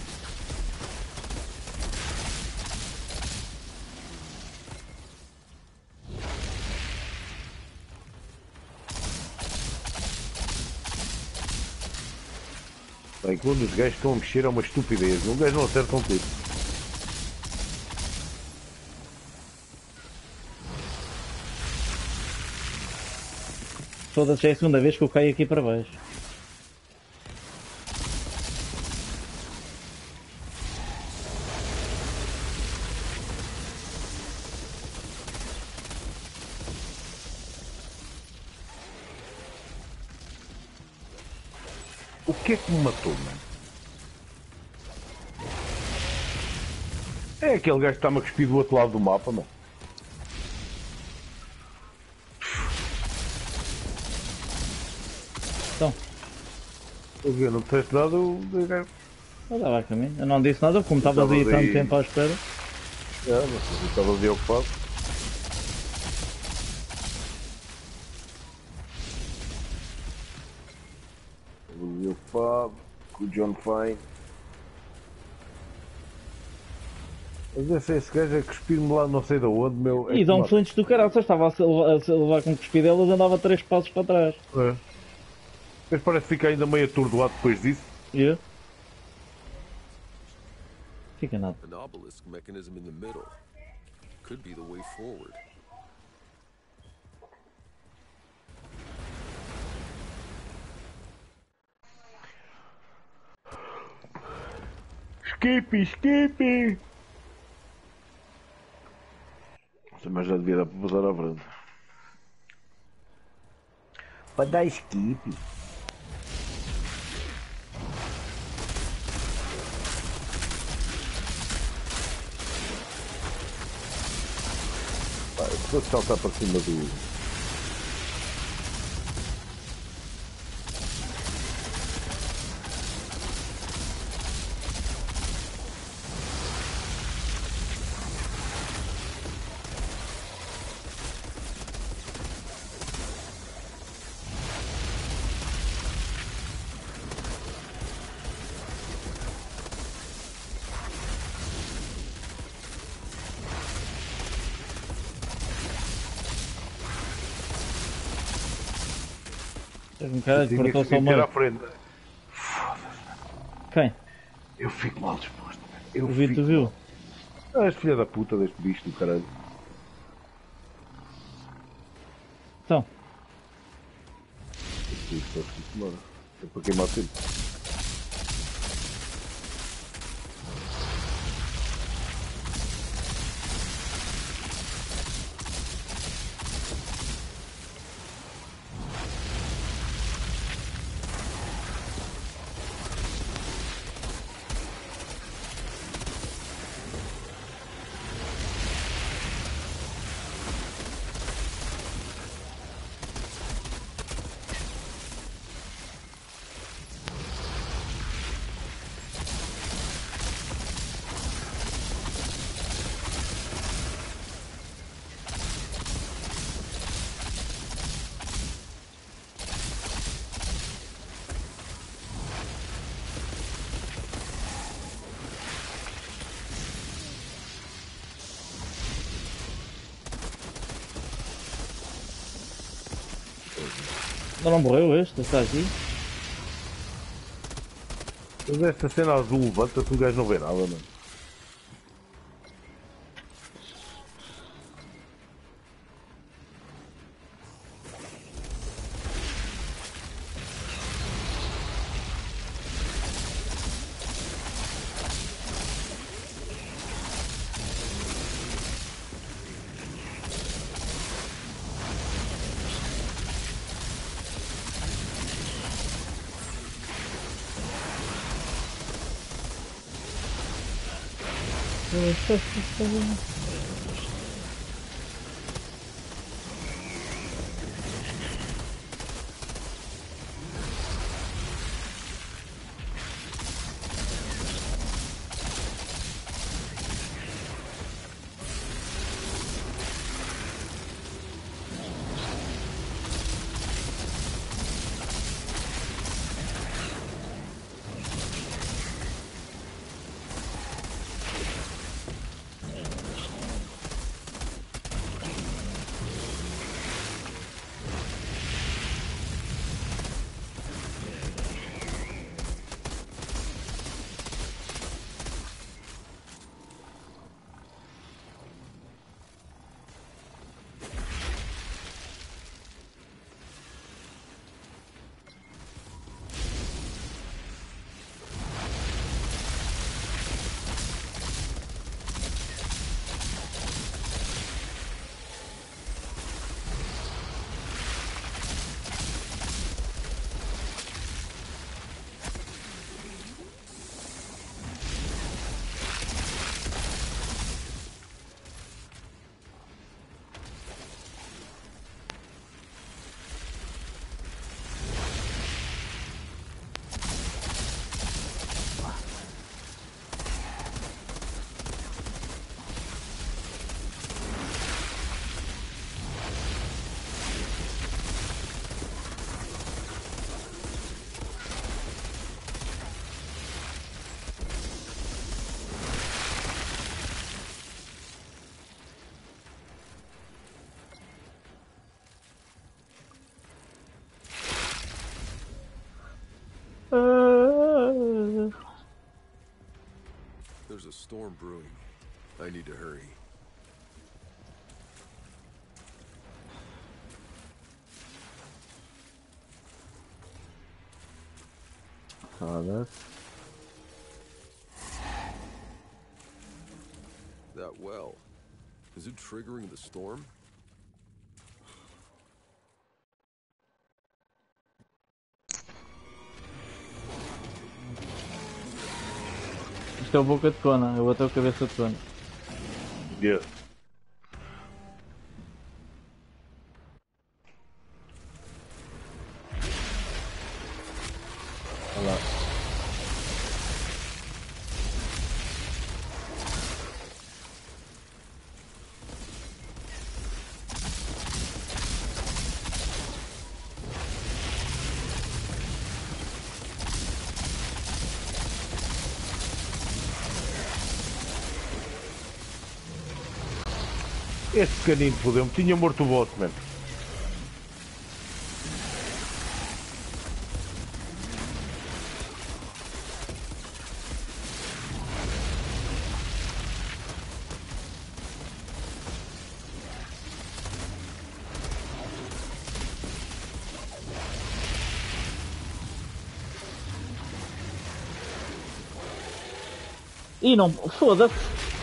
Bem, quando os gajos estão a mexer é uma estupidez. Um gajo não acerta um tiro. Foda-se, é a segunda vez que eu caio aqui para baixo. O que é que me matou, mano? É aquele gajo que está-me a cuspir do outro lado do mapa, mano. Então, Eu não disseste nada, o gajo. eu estava a caminho. Eu não disse nada, como estavas Estavas aí tanto aí. tempo à espera. É, não sei se estava ali ocupado. Estava ali ocupado com o John Fine. Mas esse, esse gajo é cuspir-me lá não sei de onde, meu. É E que dão mata. flints do caralho, estava a se levar, a se levar com cuspidelas, andava três passos para trás. É. Mas parece que fica ainda meio atordoado depois disso. E eu? Fica nada. An obelisk mechanism in the middle. Could be the way forward. Skip, skip! Mas já devia dar para passar à frente. Para dar skip. Pá, eu vou saltar para cima do... Um cara que Tinha que cortou-se ao meter à meio. frente. Quem? Eu fico mal disposto. Eu O Vitor fico viu? mal. Ah, és filha da puta deste bicho do caralho. Então, Isto é preciso tomar. É para queimar tempo. ainda não morreu este? Está aqui? Mas esta cena azul levanta-se, o gajo não vê nada, mano. There's a storm brewing. I need to hurry. Foda-se. That well. Is it triggering the storm? Isto é o boca de cona, eu até o cabeça de cona. Yeah. Olha lá. Este pequenino fodeu-me, tinha morto o boss, mano. Ih, não. Foda-se.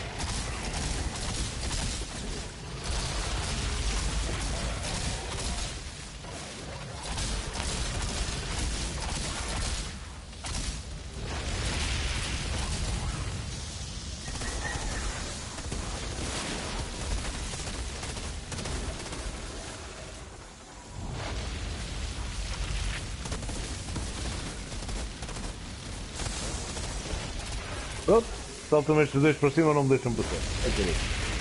Pronto, saltam estes dois para cima, não me deixam passar. Acabou.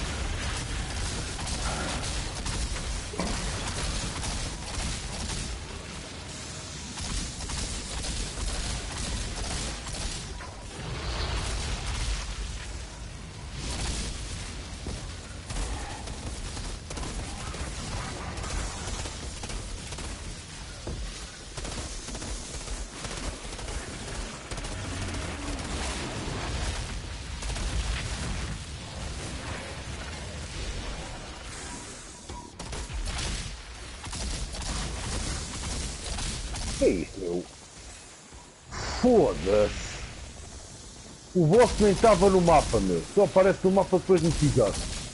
Que é isto, meu? Foda-se! O boss nem estava no mapa, meu. Só aparece no mapa depois de me ficar.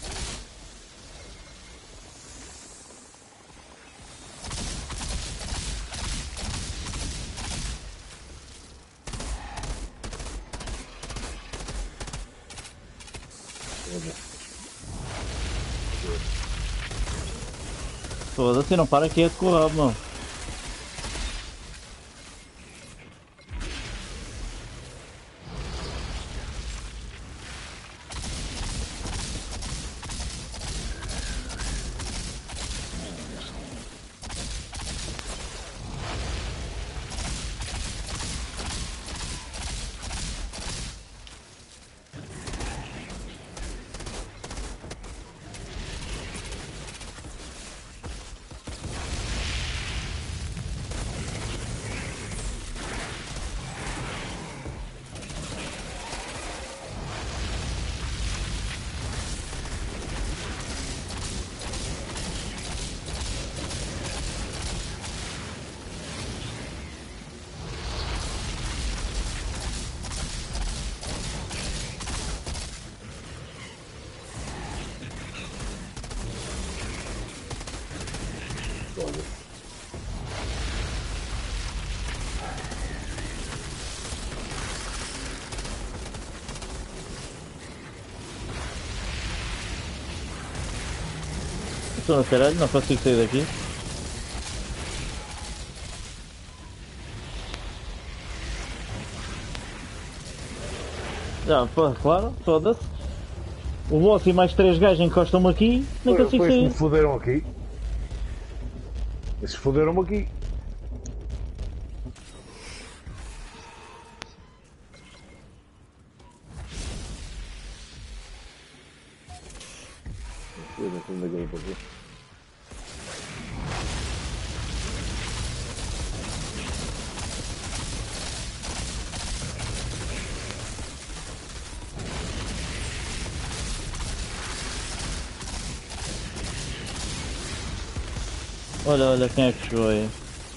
Foda-se, não para aqui é de correr, não. Estou no caralho, não consigo sair daqui. Já, pô, claro, foda-se. O boss e mais três gajos encostam-me aqui, nem Foi, consigo foi sair. me foderam aqui. Esses foderam-me aqui. Eu não sei onde é que ele passou. Olha, olha quem é que chegou aí.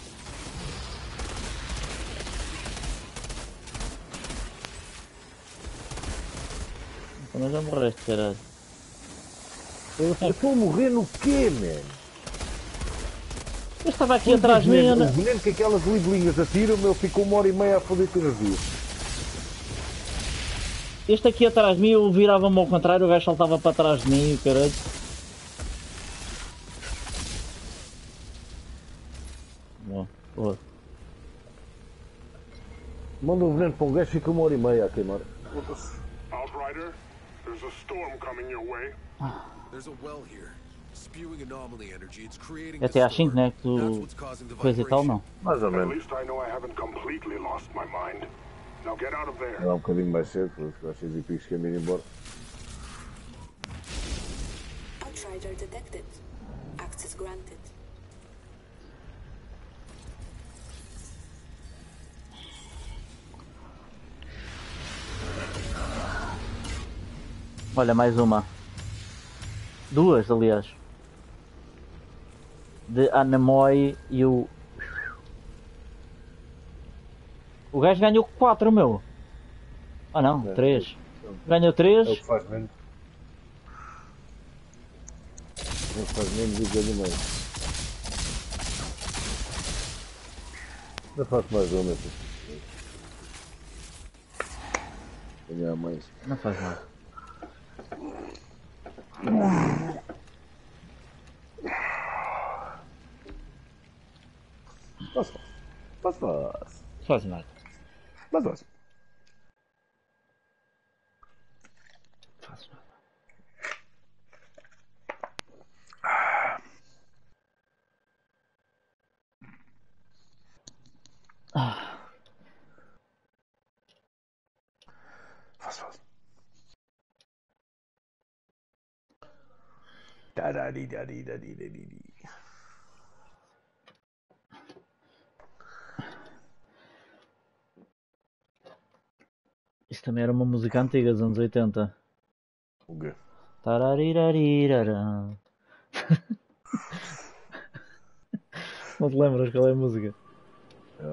Mas já morreste, caralho. Eu eu estou a morrer no quê, man? Eu estava aqui atrás de mim. O Eu não... veneno que aquelas libelinhas atiram, meu, ficou uma hora e meia a foder todas as dias. Este aqui atrás de mim, eu virava-me ao contrário, o gajo saltava para trás de mim, caralho. Bom, pô. Manda um veneno para um gajo, fica uma hora e meia a queimar. Outrider, there's a storm coming your way. There's a well here. Spewing anomaly energy. It's creating Até às the cinco, storm. né? Que That's tu. what's causing the Coisa e tal, vibration. não. Mais ou At menos. least I know I haven't completely lost my mind. Now get out of there. Era um bocadinho mais cedo, porque às seis e pico que ia ir embora. Outrider detected. Access granted. Olha, mais uma. Duas, aliás. De Anemoi e o. O gajo ganhou quatro, meu. Ah não, É, três. Ganhou É o três. que faz menos. É o que faz menos e ganha mais. Não faço mais uma, assim. Ganhar mais. Não faz mal. Posso, posso, posso. Faz nada. Mas posso. Faz nada. Ah. Faço, faço. Tararidaridaridariri. Isto também era uma música antiga dos anos oitenta. O quê? Tararirarirarã. Não te lembras qual é a música? É.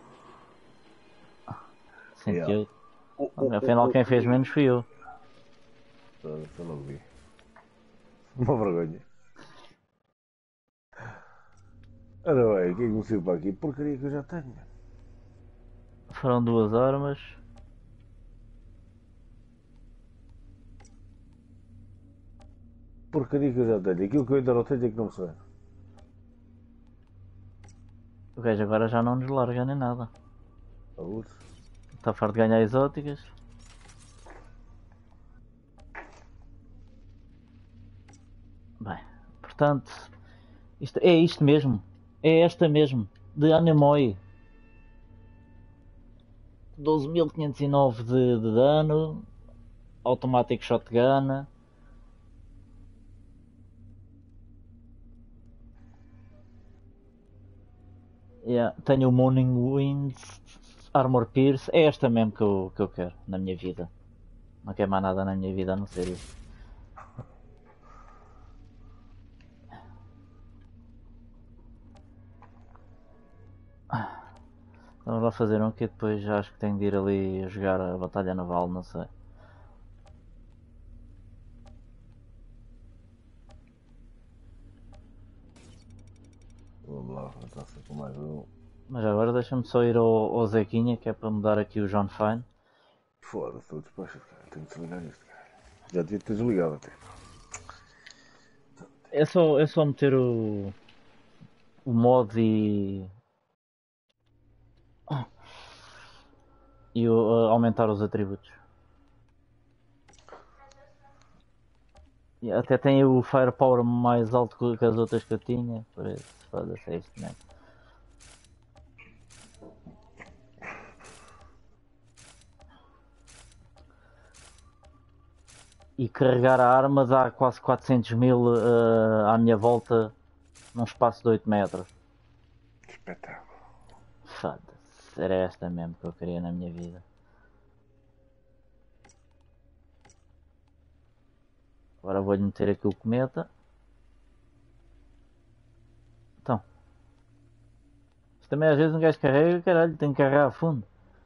cento e oito. Oh, oh, Afinal, oh, quem oh, fez menos fui eu. oh. Eu não vi. Uma vergonha. Ora bem, o que é que me saiu para aqui? Porcaria que eu já tenho. Foram duas armas. Porcaria que eu já tenho. Aquilo que eu ainda não tenho é que não sei. O gajo agora já não nos larga nem nada. Saúde. Está farto de ganhar exóticas. Bem, portanto, isto, é isto mesmo. É esta mesmo. De Anemoi. doze mil quinhentos e nove de, de dano. Automático shotgun. Yeah. Tenho o Morning Winds, Armor Pierce. É esta mesmo que eu, que eu quero na minha vida. Não quero mais nada na minha vida a não ser isso. Vamos lá fazer um que depois já acho que tenho de ir ali jogar a batalha naval, não sei. Vamos lá, está a com mais um. Mas agora deixa-me só ir ao, ao Zequinha, que é para mudar aqui o John Fine. Foda-se, estou despacho, cara. Tenho que desligar isto, cara. Já devia ter desligado até. É só, é só meter o, o mod e. e o, uh, aumentar os atributos. E até tem o Firepower mais alto que as outras que eu tinha, por isso, foda-se, é isto mesmo. E carregar a arma dá quase quatrocentos mil uh, à minha volta num espaço de oito metros. Espetáculo. Foda-se, era esta mesmo que eu queria na minha vida. Agora vou-lhe meter aqui o cometa. Então. Também às vezes um gajo carrega, caralho, tem que carregar a fundo.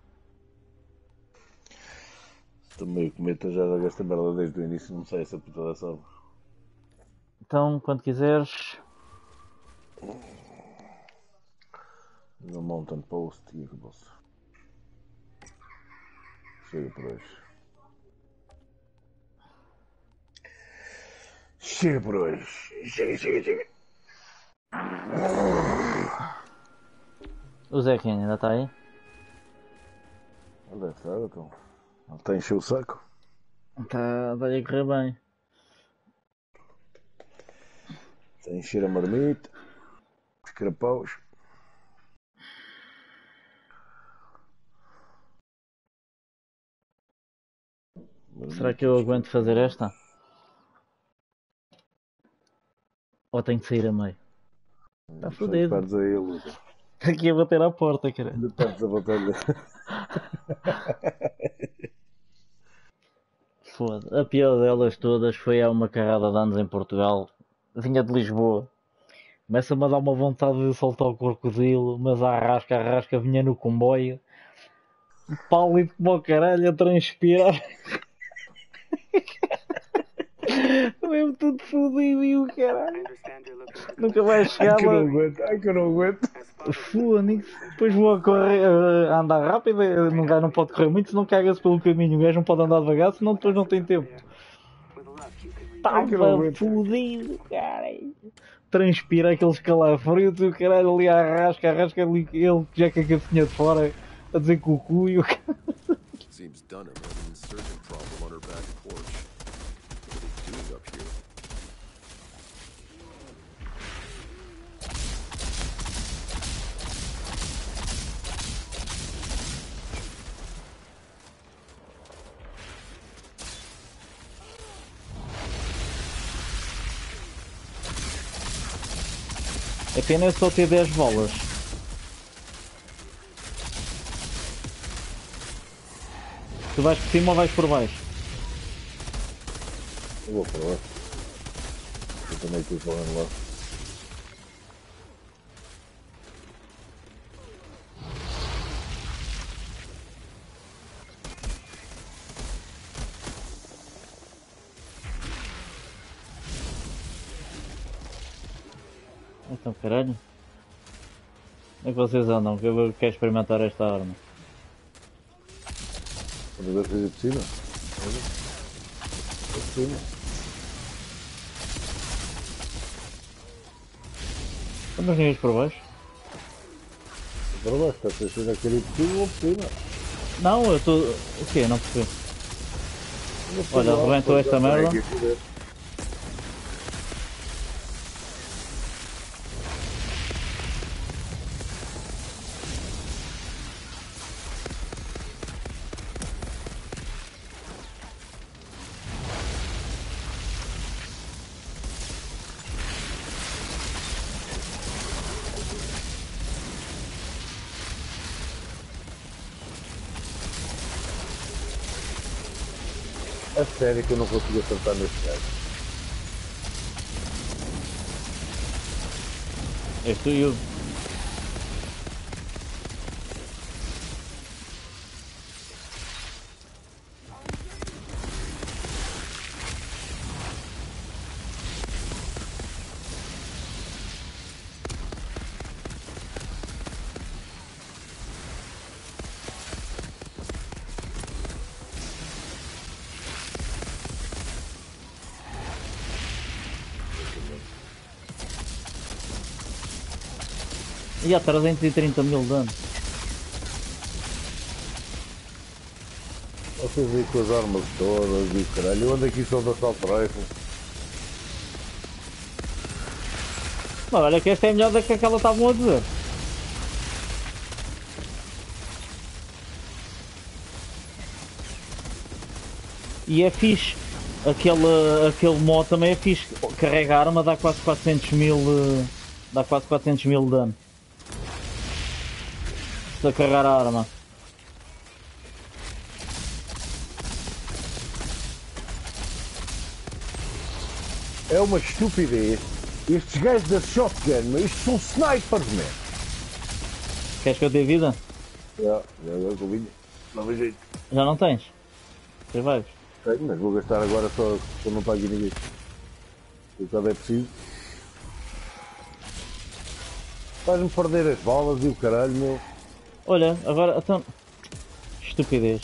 Também o cometa já joga esta merda desde o início, não sei essa puta da salva. Então, quando quiseres. No Mountain Post e acabou-se. Chega por hoje. Chega por hoje. Chega, chega, chega. O Zequinha ainda está aí? Ele deve estar, então. Ele está a encher o saco. Está a correr bem. Está a encher a marmita. Os carapaus. Será que eu aguento fazer esta? Ou tenho que sair a meio? Está fodido. Perdes aí a luta. Está aqui a bater à porta, caralho. Ainda perdes a batalha. Foda. A pior delas todas foi há uma carrada de anos em Portugal. Vinha de Lisboa. Começa-me a dar uma vontade de soltar o crocodilo, mas a arrasca, a arrasca, vinha no comboio. Pálido como o caralho, a transpirar. Mesmo tudo fodido e o caralho. Nunca vai chegar. Ai que eu não aguento, ai que eu não aguento. Fónix. Depois vou a correr, a andar rápido. Um gajo não pode correr muito, senão caga-se pelo caminho. O gajo não pode andar devagar, senão depois não tem tempo. Estava fodido, caralho. Transpira aqueles calafrios, o caralho ali arrasca, arrasca ali ele já com a cabecinha de fora a dizer cucu e o caralho. Seems Dunham has an insurgent problem on her back porch. What are they doing up here? É pena só ter dez bolas. Tu vais por cima ou vais por baixo? Eu vou para lá. Eu também estou falando lá. Então caralho. Como é que vocês andam? Que eu quero experimentar esta arma. Quando eu fazer de cima. Olha. De cima. Quantos níveis por baixo? Para baixo, está a ser aquele de cima ou de cima. Não, eu estou. O quê? Não percebi. Olha, arrebentou esta merda. A sério que eu não consigo acertar neste gajo. És tu e eu. E há trezentos e trinta mil de dano. Vocês aí com as armas todas e o caralho. Eu ando aqui só da Assault Rifle. Mas olha que esta é melhor do que aquela estavam a dizer. E é fixe. Aquele, aquele mod também é fixe. Carrega a arma, dá quase quatrocentos mil. Dá quase quatrocentos mil de dano. Se a carregar a arma. É uma estupidez. Estes gajos da shotgun, mas isto são snipers, man. Queres que eu dê vida? Já, já agora que eu vinha. Não vejo jeito. Já não tens? Tens vários? Tenho, mas vou gastar agora só quando não está aqui ninguém. E quando é preciso. Faz-me perder as bolas e o caralho, meu. Olha, agora, então... Estupidez.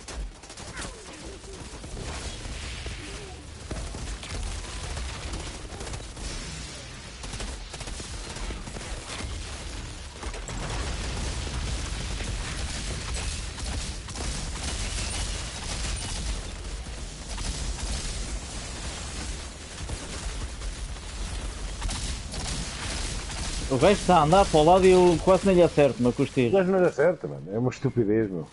O gajo está a andar para o lado e eu quase nem lhe acerto, meu, com os O tiros. gajo não lhe acerta, mano. É uma estupidez, meu.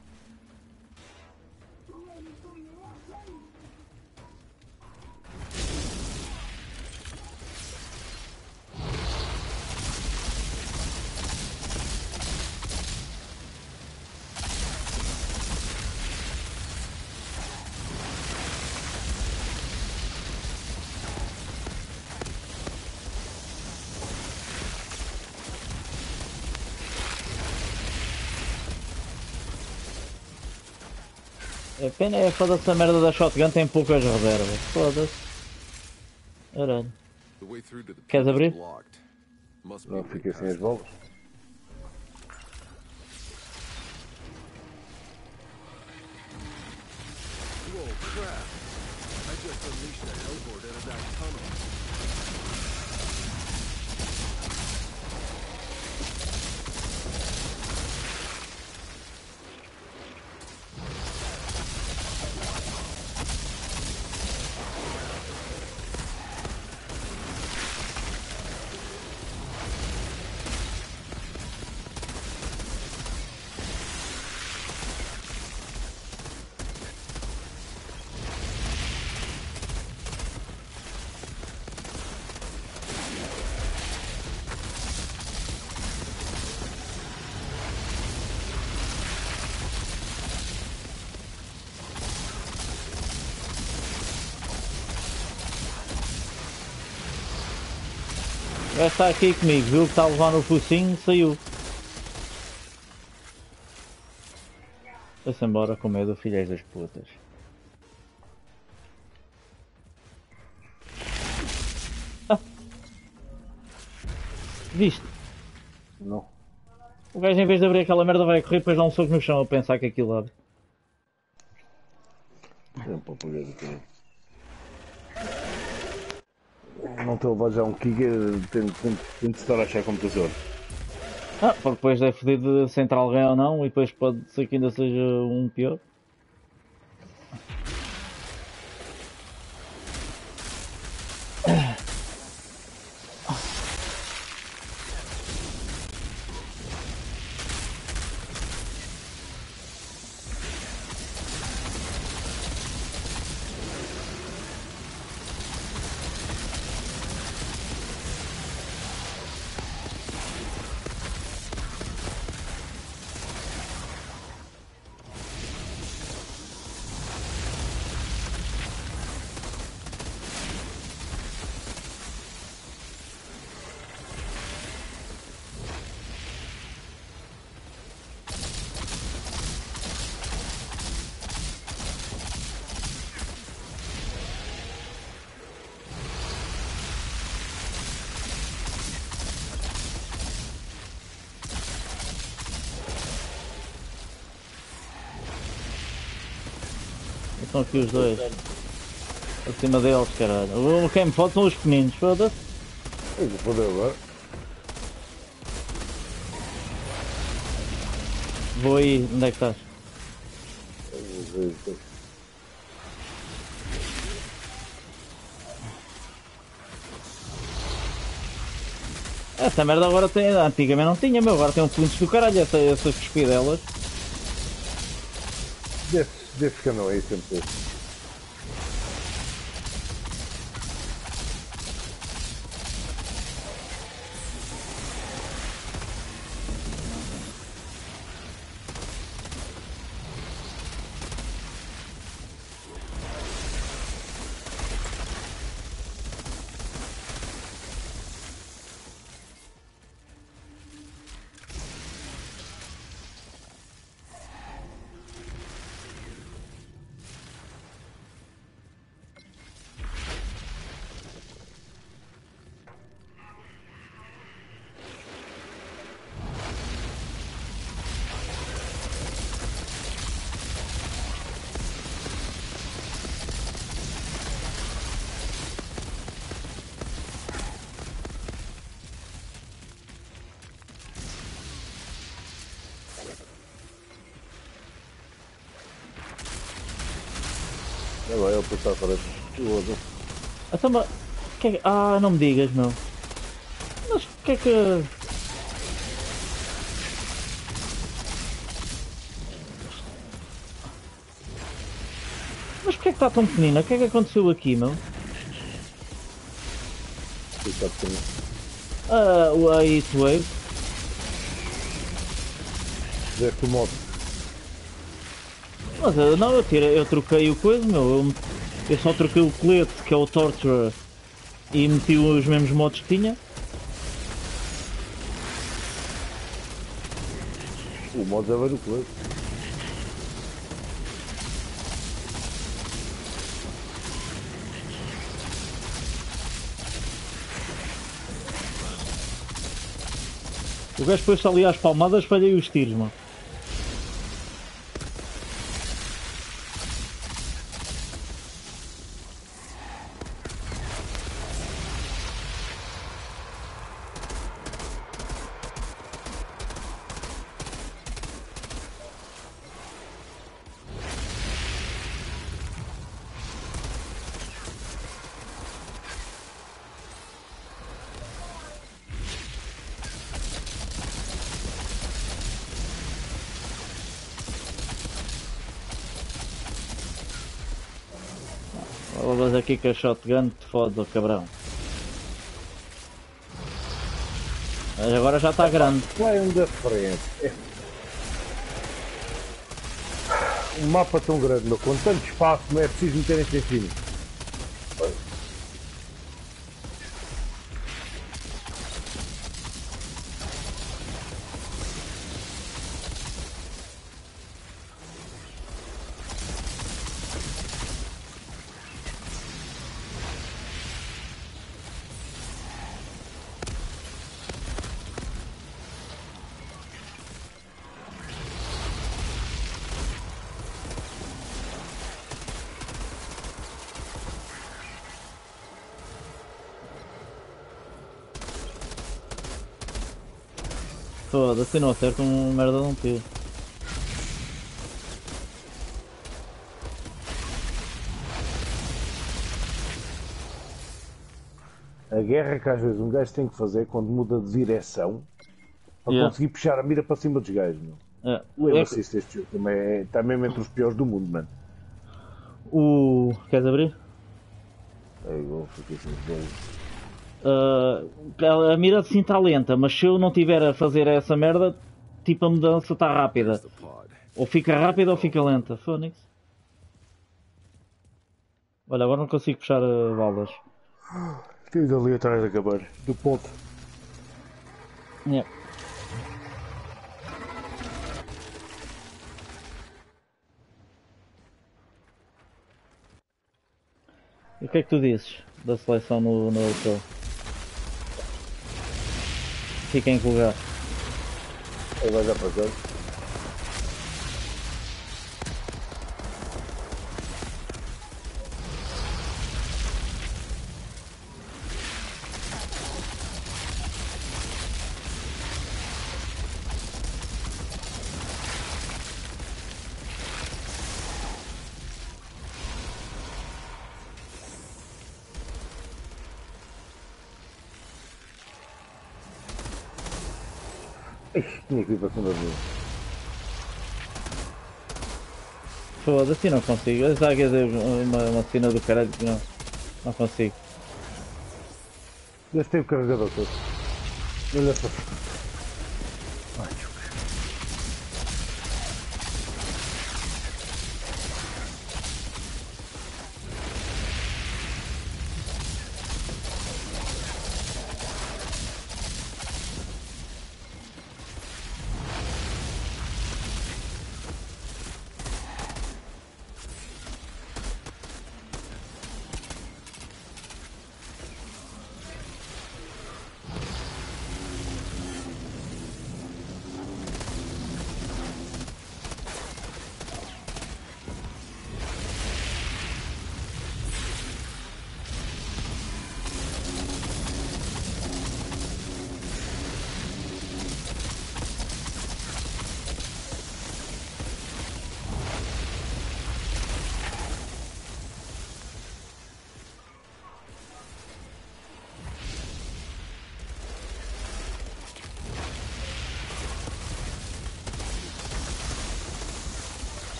A pena é foda-se a merda da shotgun, tem poucas reservas. Foda-se. Caralho. The way through to the Queres pit is abrir? blocked. Must be Não way fica sem past as bolas. Whoa, crap! I just unleashed a hellboard out of that tunnel. O gajo está aqui comigo, viu que está a levar no focinho e saiu. Vai-se embora com medo, filhas das putas. Ah. Viste? Não. O gajo em vez de abrir aquela merda vai correr, depois dá um soco no chão a pensar que aquilo abre. É um papagaio também. Não estou a levar já um kick, tenho, tenho, tenho de estar a achar a computador. Ah, porque depois é fodido se entra alguém ou não e depois pode ser que ainda seja um pior. Estão aqui os dois. Acima deles, caralho. O quem me falta são os pequeninos, foda-se. Eu vou foder agora. Vou aí, onde é que estás? Essa merda agora tem. Antigamente não tinha, meu. Agora tem um flinch do caralho, essa, essas cuspidelas. Desses que andam aí sempre. É bem, ele passar para frente. O outro. Então, mas, que é que- ah, não me digas, meu. Mas o que é que... Mas porquê é que está tão pequenina? O que é que aconteceu aqui, meu? Fica pequeno. Ah, o a Heatwave. Fizeste o modo. Mas eu, não, eu, tirei, eu troquei o coisa, meu. Eu, eu só troquei o colete, que é o Torturer, e meti os mesmos modos que tinha. O modo é ver o coisa. O gajo pôs-se ali às palmadas, falhei os tiros, mano. Levas aqui com a shotgun, te fodes, ó cabrão. Mas agora já está grande. Vai um da frente. É. Um mapa tão grande, meu, com tanto espaço, não é preciso meterem-se em cima. Foda-se, não acerta um merda de um tiro. A guerra que às vezes um gajo tem que fazer quando muda de direção para Yeah. conseguir puxar a mira para cima dos gajos, meu. É. O M C deste jogo também é, está mesmo entre os piores do mundo, mano. O... Queres abrir? É igual, fiquei assim, velho. Uh, a mira assim está lenta, mas se eu não tiver a fazer essa merda, tipo a mudança está rápida. The pod. Ou fica rápida ou fica lenta. Fónix. Olha, agora não consigo puxar uh, balas. Tens ali atrás de acabar, do ponto. Yeah. E o que é que tu dizes da seleção no, no show? Fica em que lugar? Aí vai já para cá. Ixi, tinha que ir para cima de mim. Foda-se, não consigo. Eu estava a dizer uma, uma cena do caralho que não, não consigo. Gastei o carregador todo. Olha só. Ai, chupa.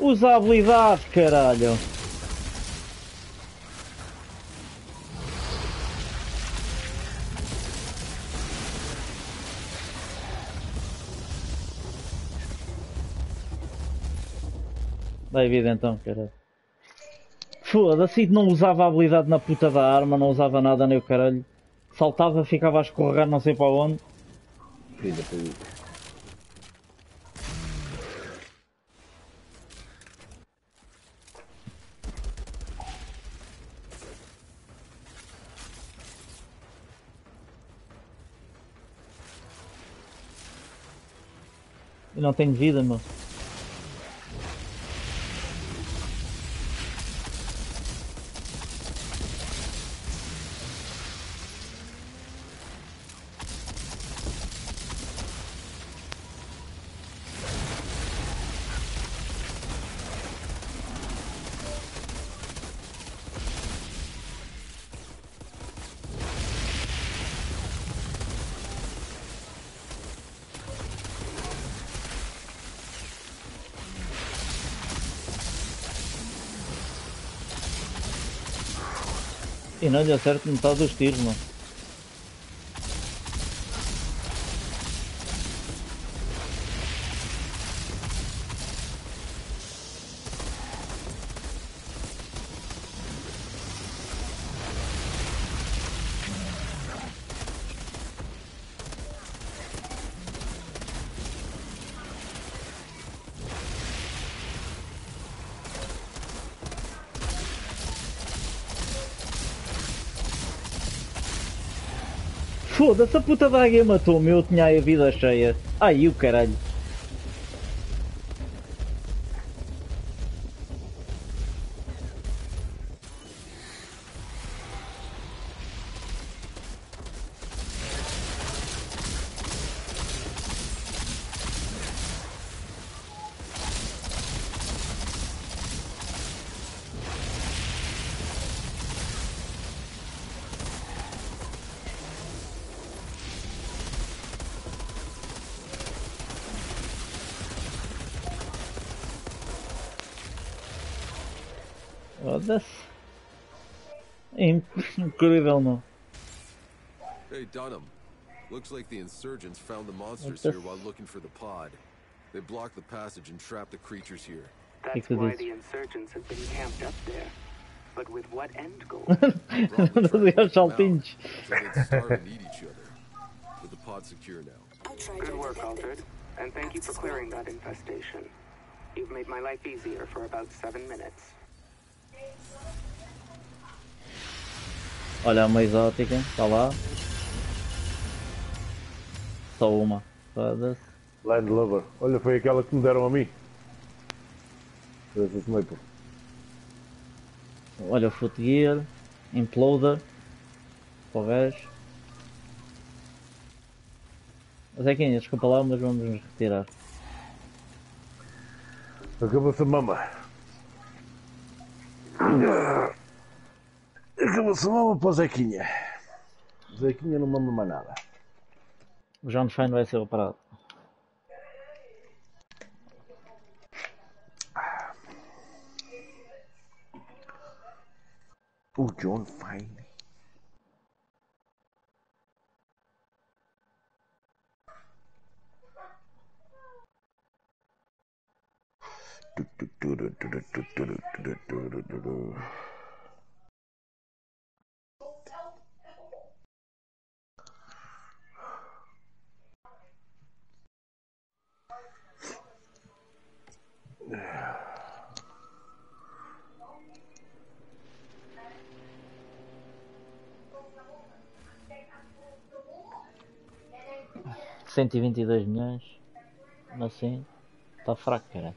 Usa a habilidade, caralho. Dá vida então, caralho. Foda-se, e não usava a habilidade na puta da arma, não usava nada nem o caralho. Saltava, ficava a escorregar não sei para onde. Filha, filha. E não tenho vida, meu. E não lhe acerto metade dos tiros, mano. Foda-se, a puta da águia matou-me, eu tinha aí a vida cheia. Ai, o caralho. Foda-se. Incrível, não. Hey, Dunham. Looks like the insurgents found the monsters the here while looking for the pod. They blocked the passage and trapped the creatures here. That's que why diz? the insurgents have been camped up there. But with what end goal? Probably trying to Fazia get them out, saltinhos. so they'd starve and eat each other. With the pod secure now. Outrider Good work, detected. Altered. And thank you for clearing that infestation. You've made my life easier for about seven minutes. Olha, uma exótica, está lá. Só uma. Foda-se. Land Lover. Olha, foi aquela que me deram a mim. Foi essa sniper. Olha, Foot Gear, Imploder. Para o gajo. Zequinha, desculpa lá, mas vamos nos retirar. Acabou-se a mama. Acabou-se a mama para o Zequinha. O Zequinha não mama mais nada. O John Fine vai ser operado. O John Fine. cento e vinte e dois milhões. Assim, está fraco, cara.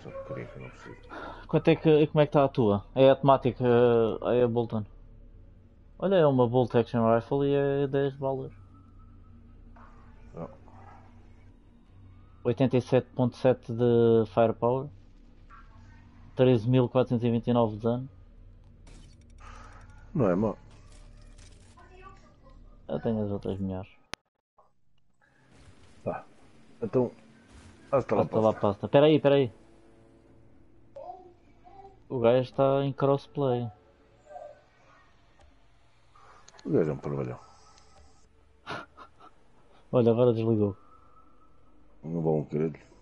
Só porcaria que eu não preciso. Quanto é que, como é que está a tua? É automática, eh, é a Bolton. Olha, é uma Bolt Action Rifle e é dez balas. Não. oitenta e sete ponto sete de Firepower. treze mil quatrocentos e vinte e nove de dano. Não é mau. Eu tenho as outras melhores. Tá. Então. Hasta lá, Pasta lá, pasta. Espera aí, espera aí. O gajo está em crossplay. O gajo é um parvalhão. Olha, agora desligou. Não vale um caralho.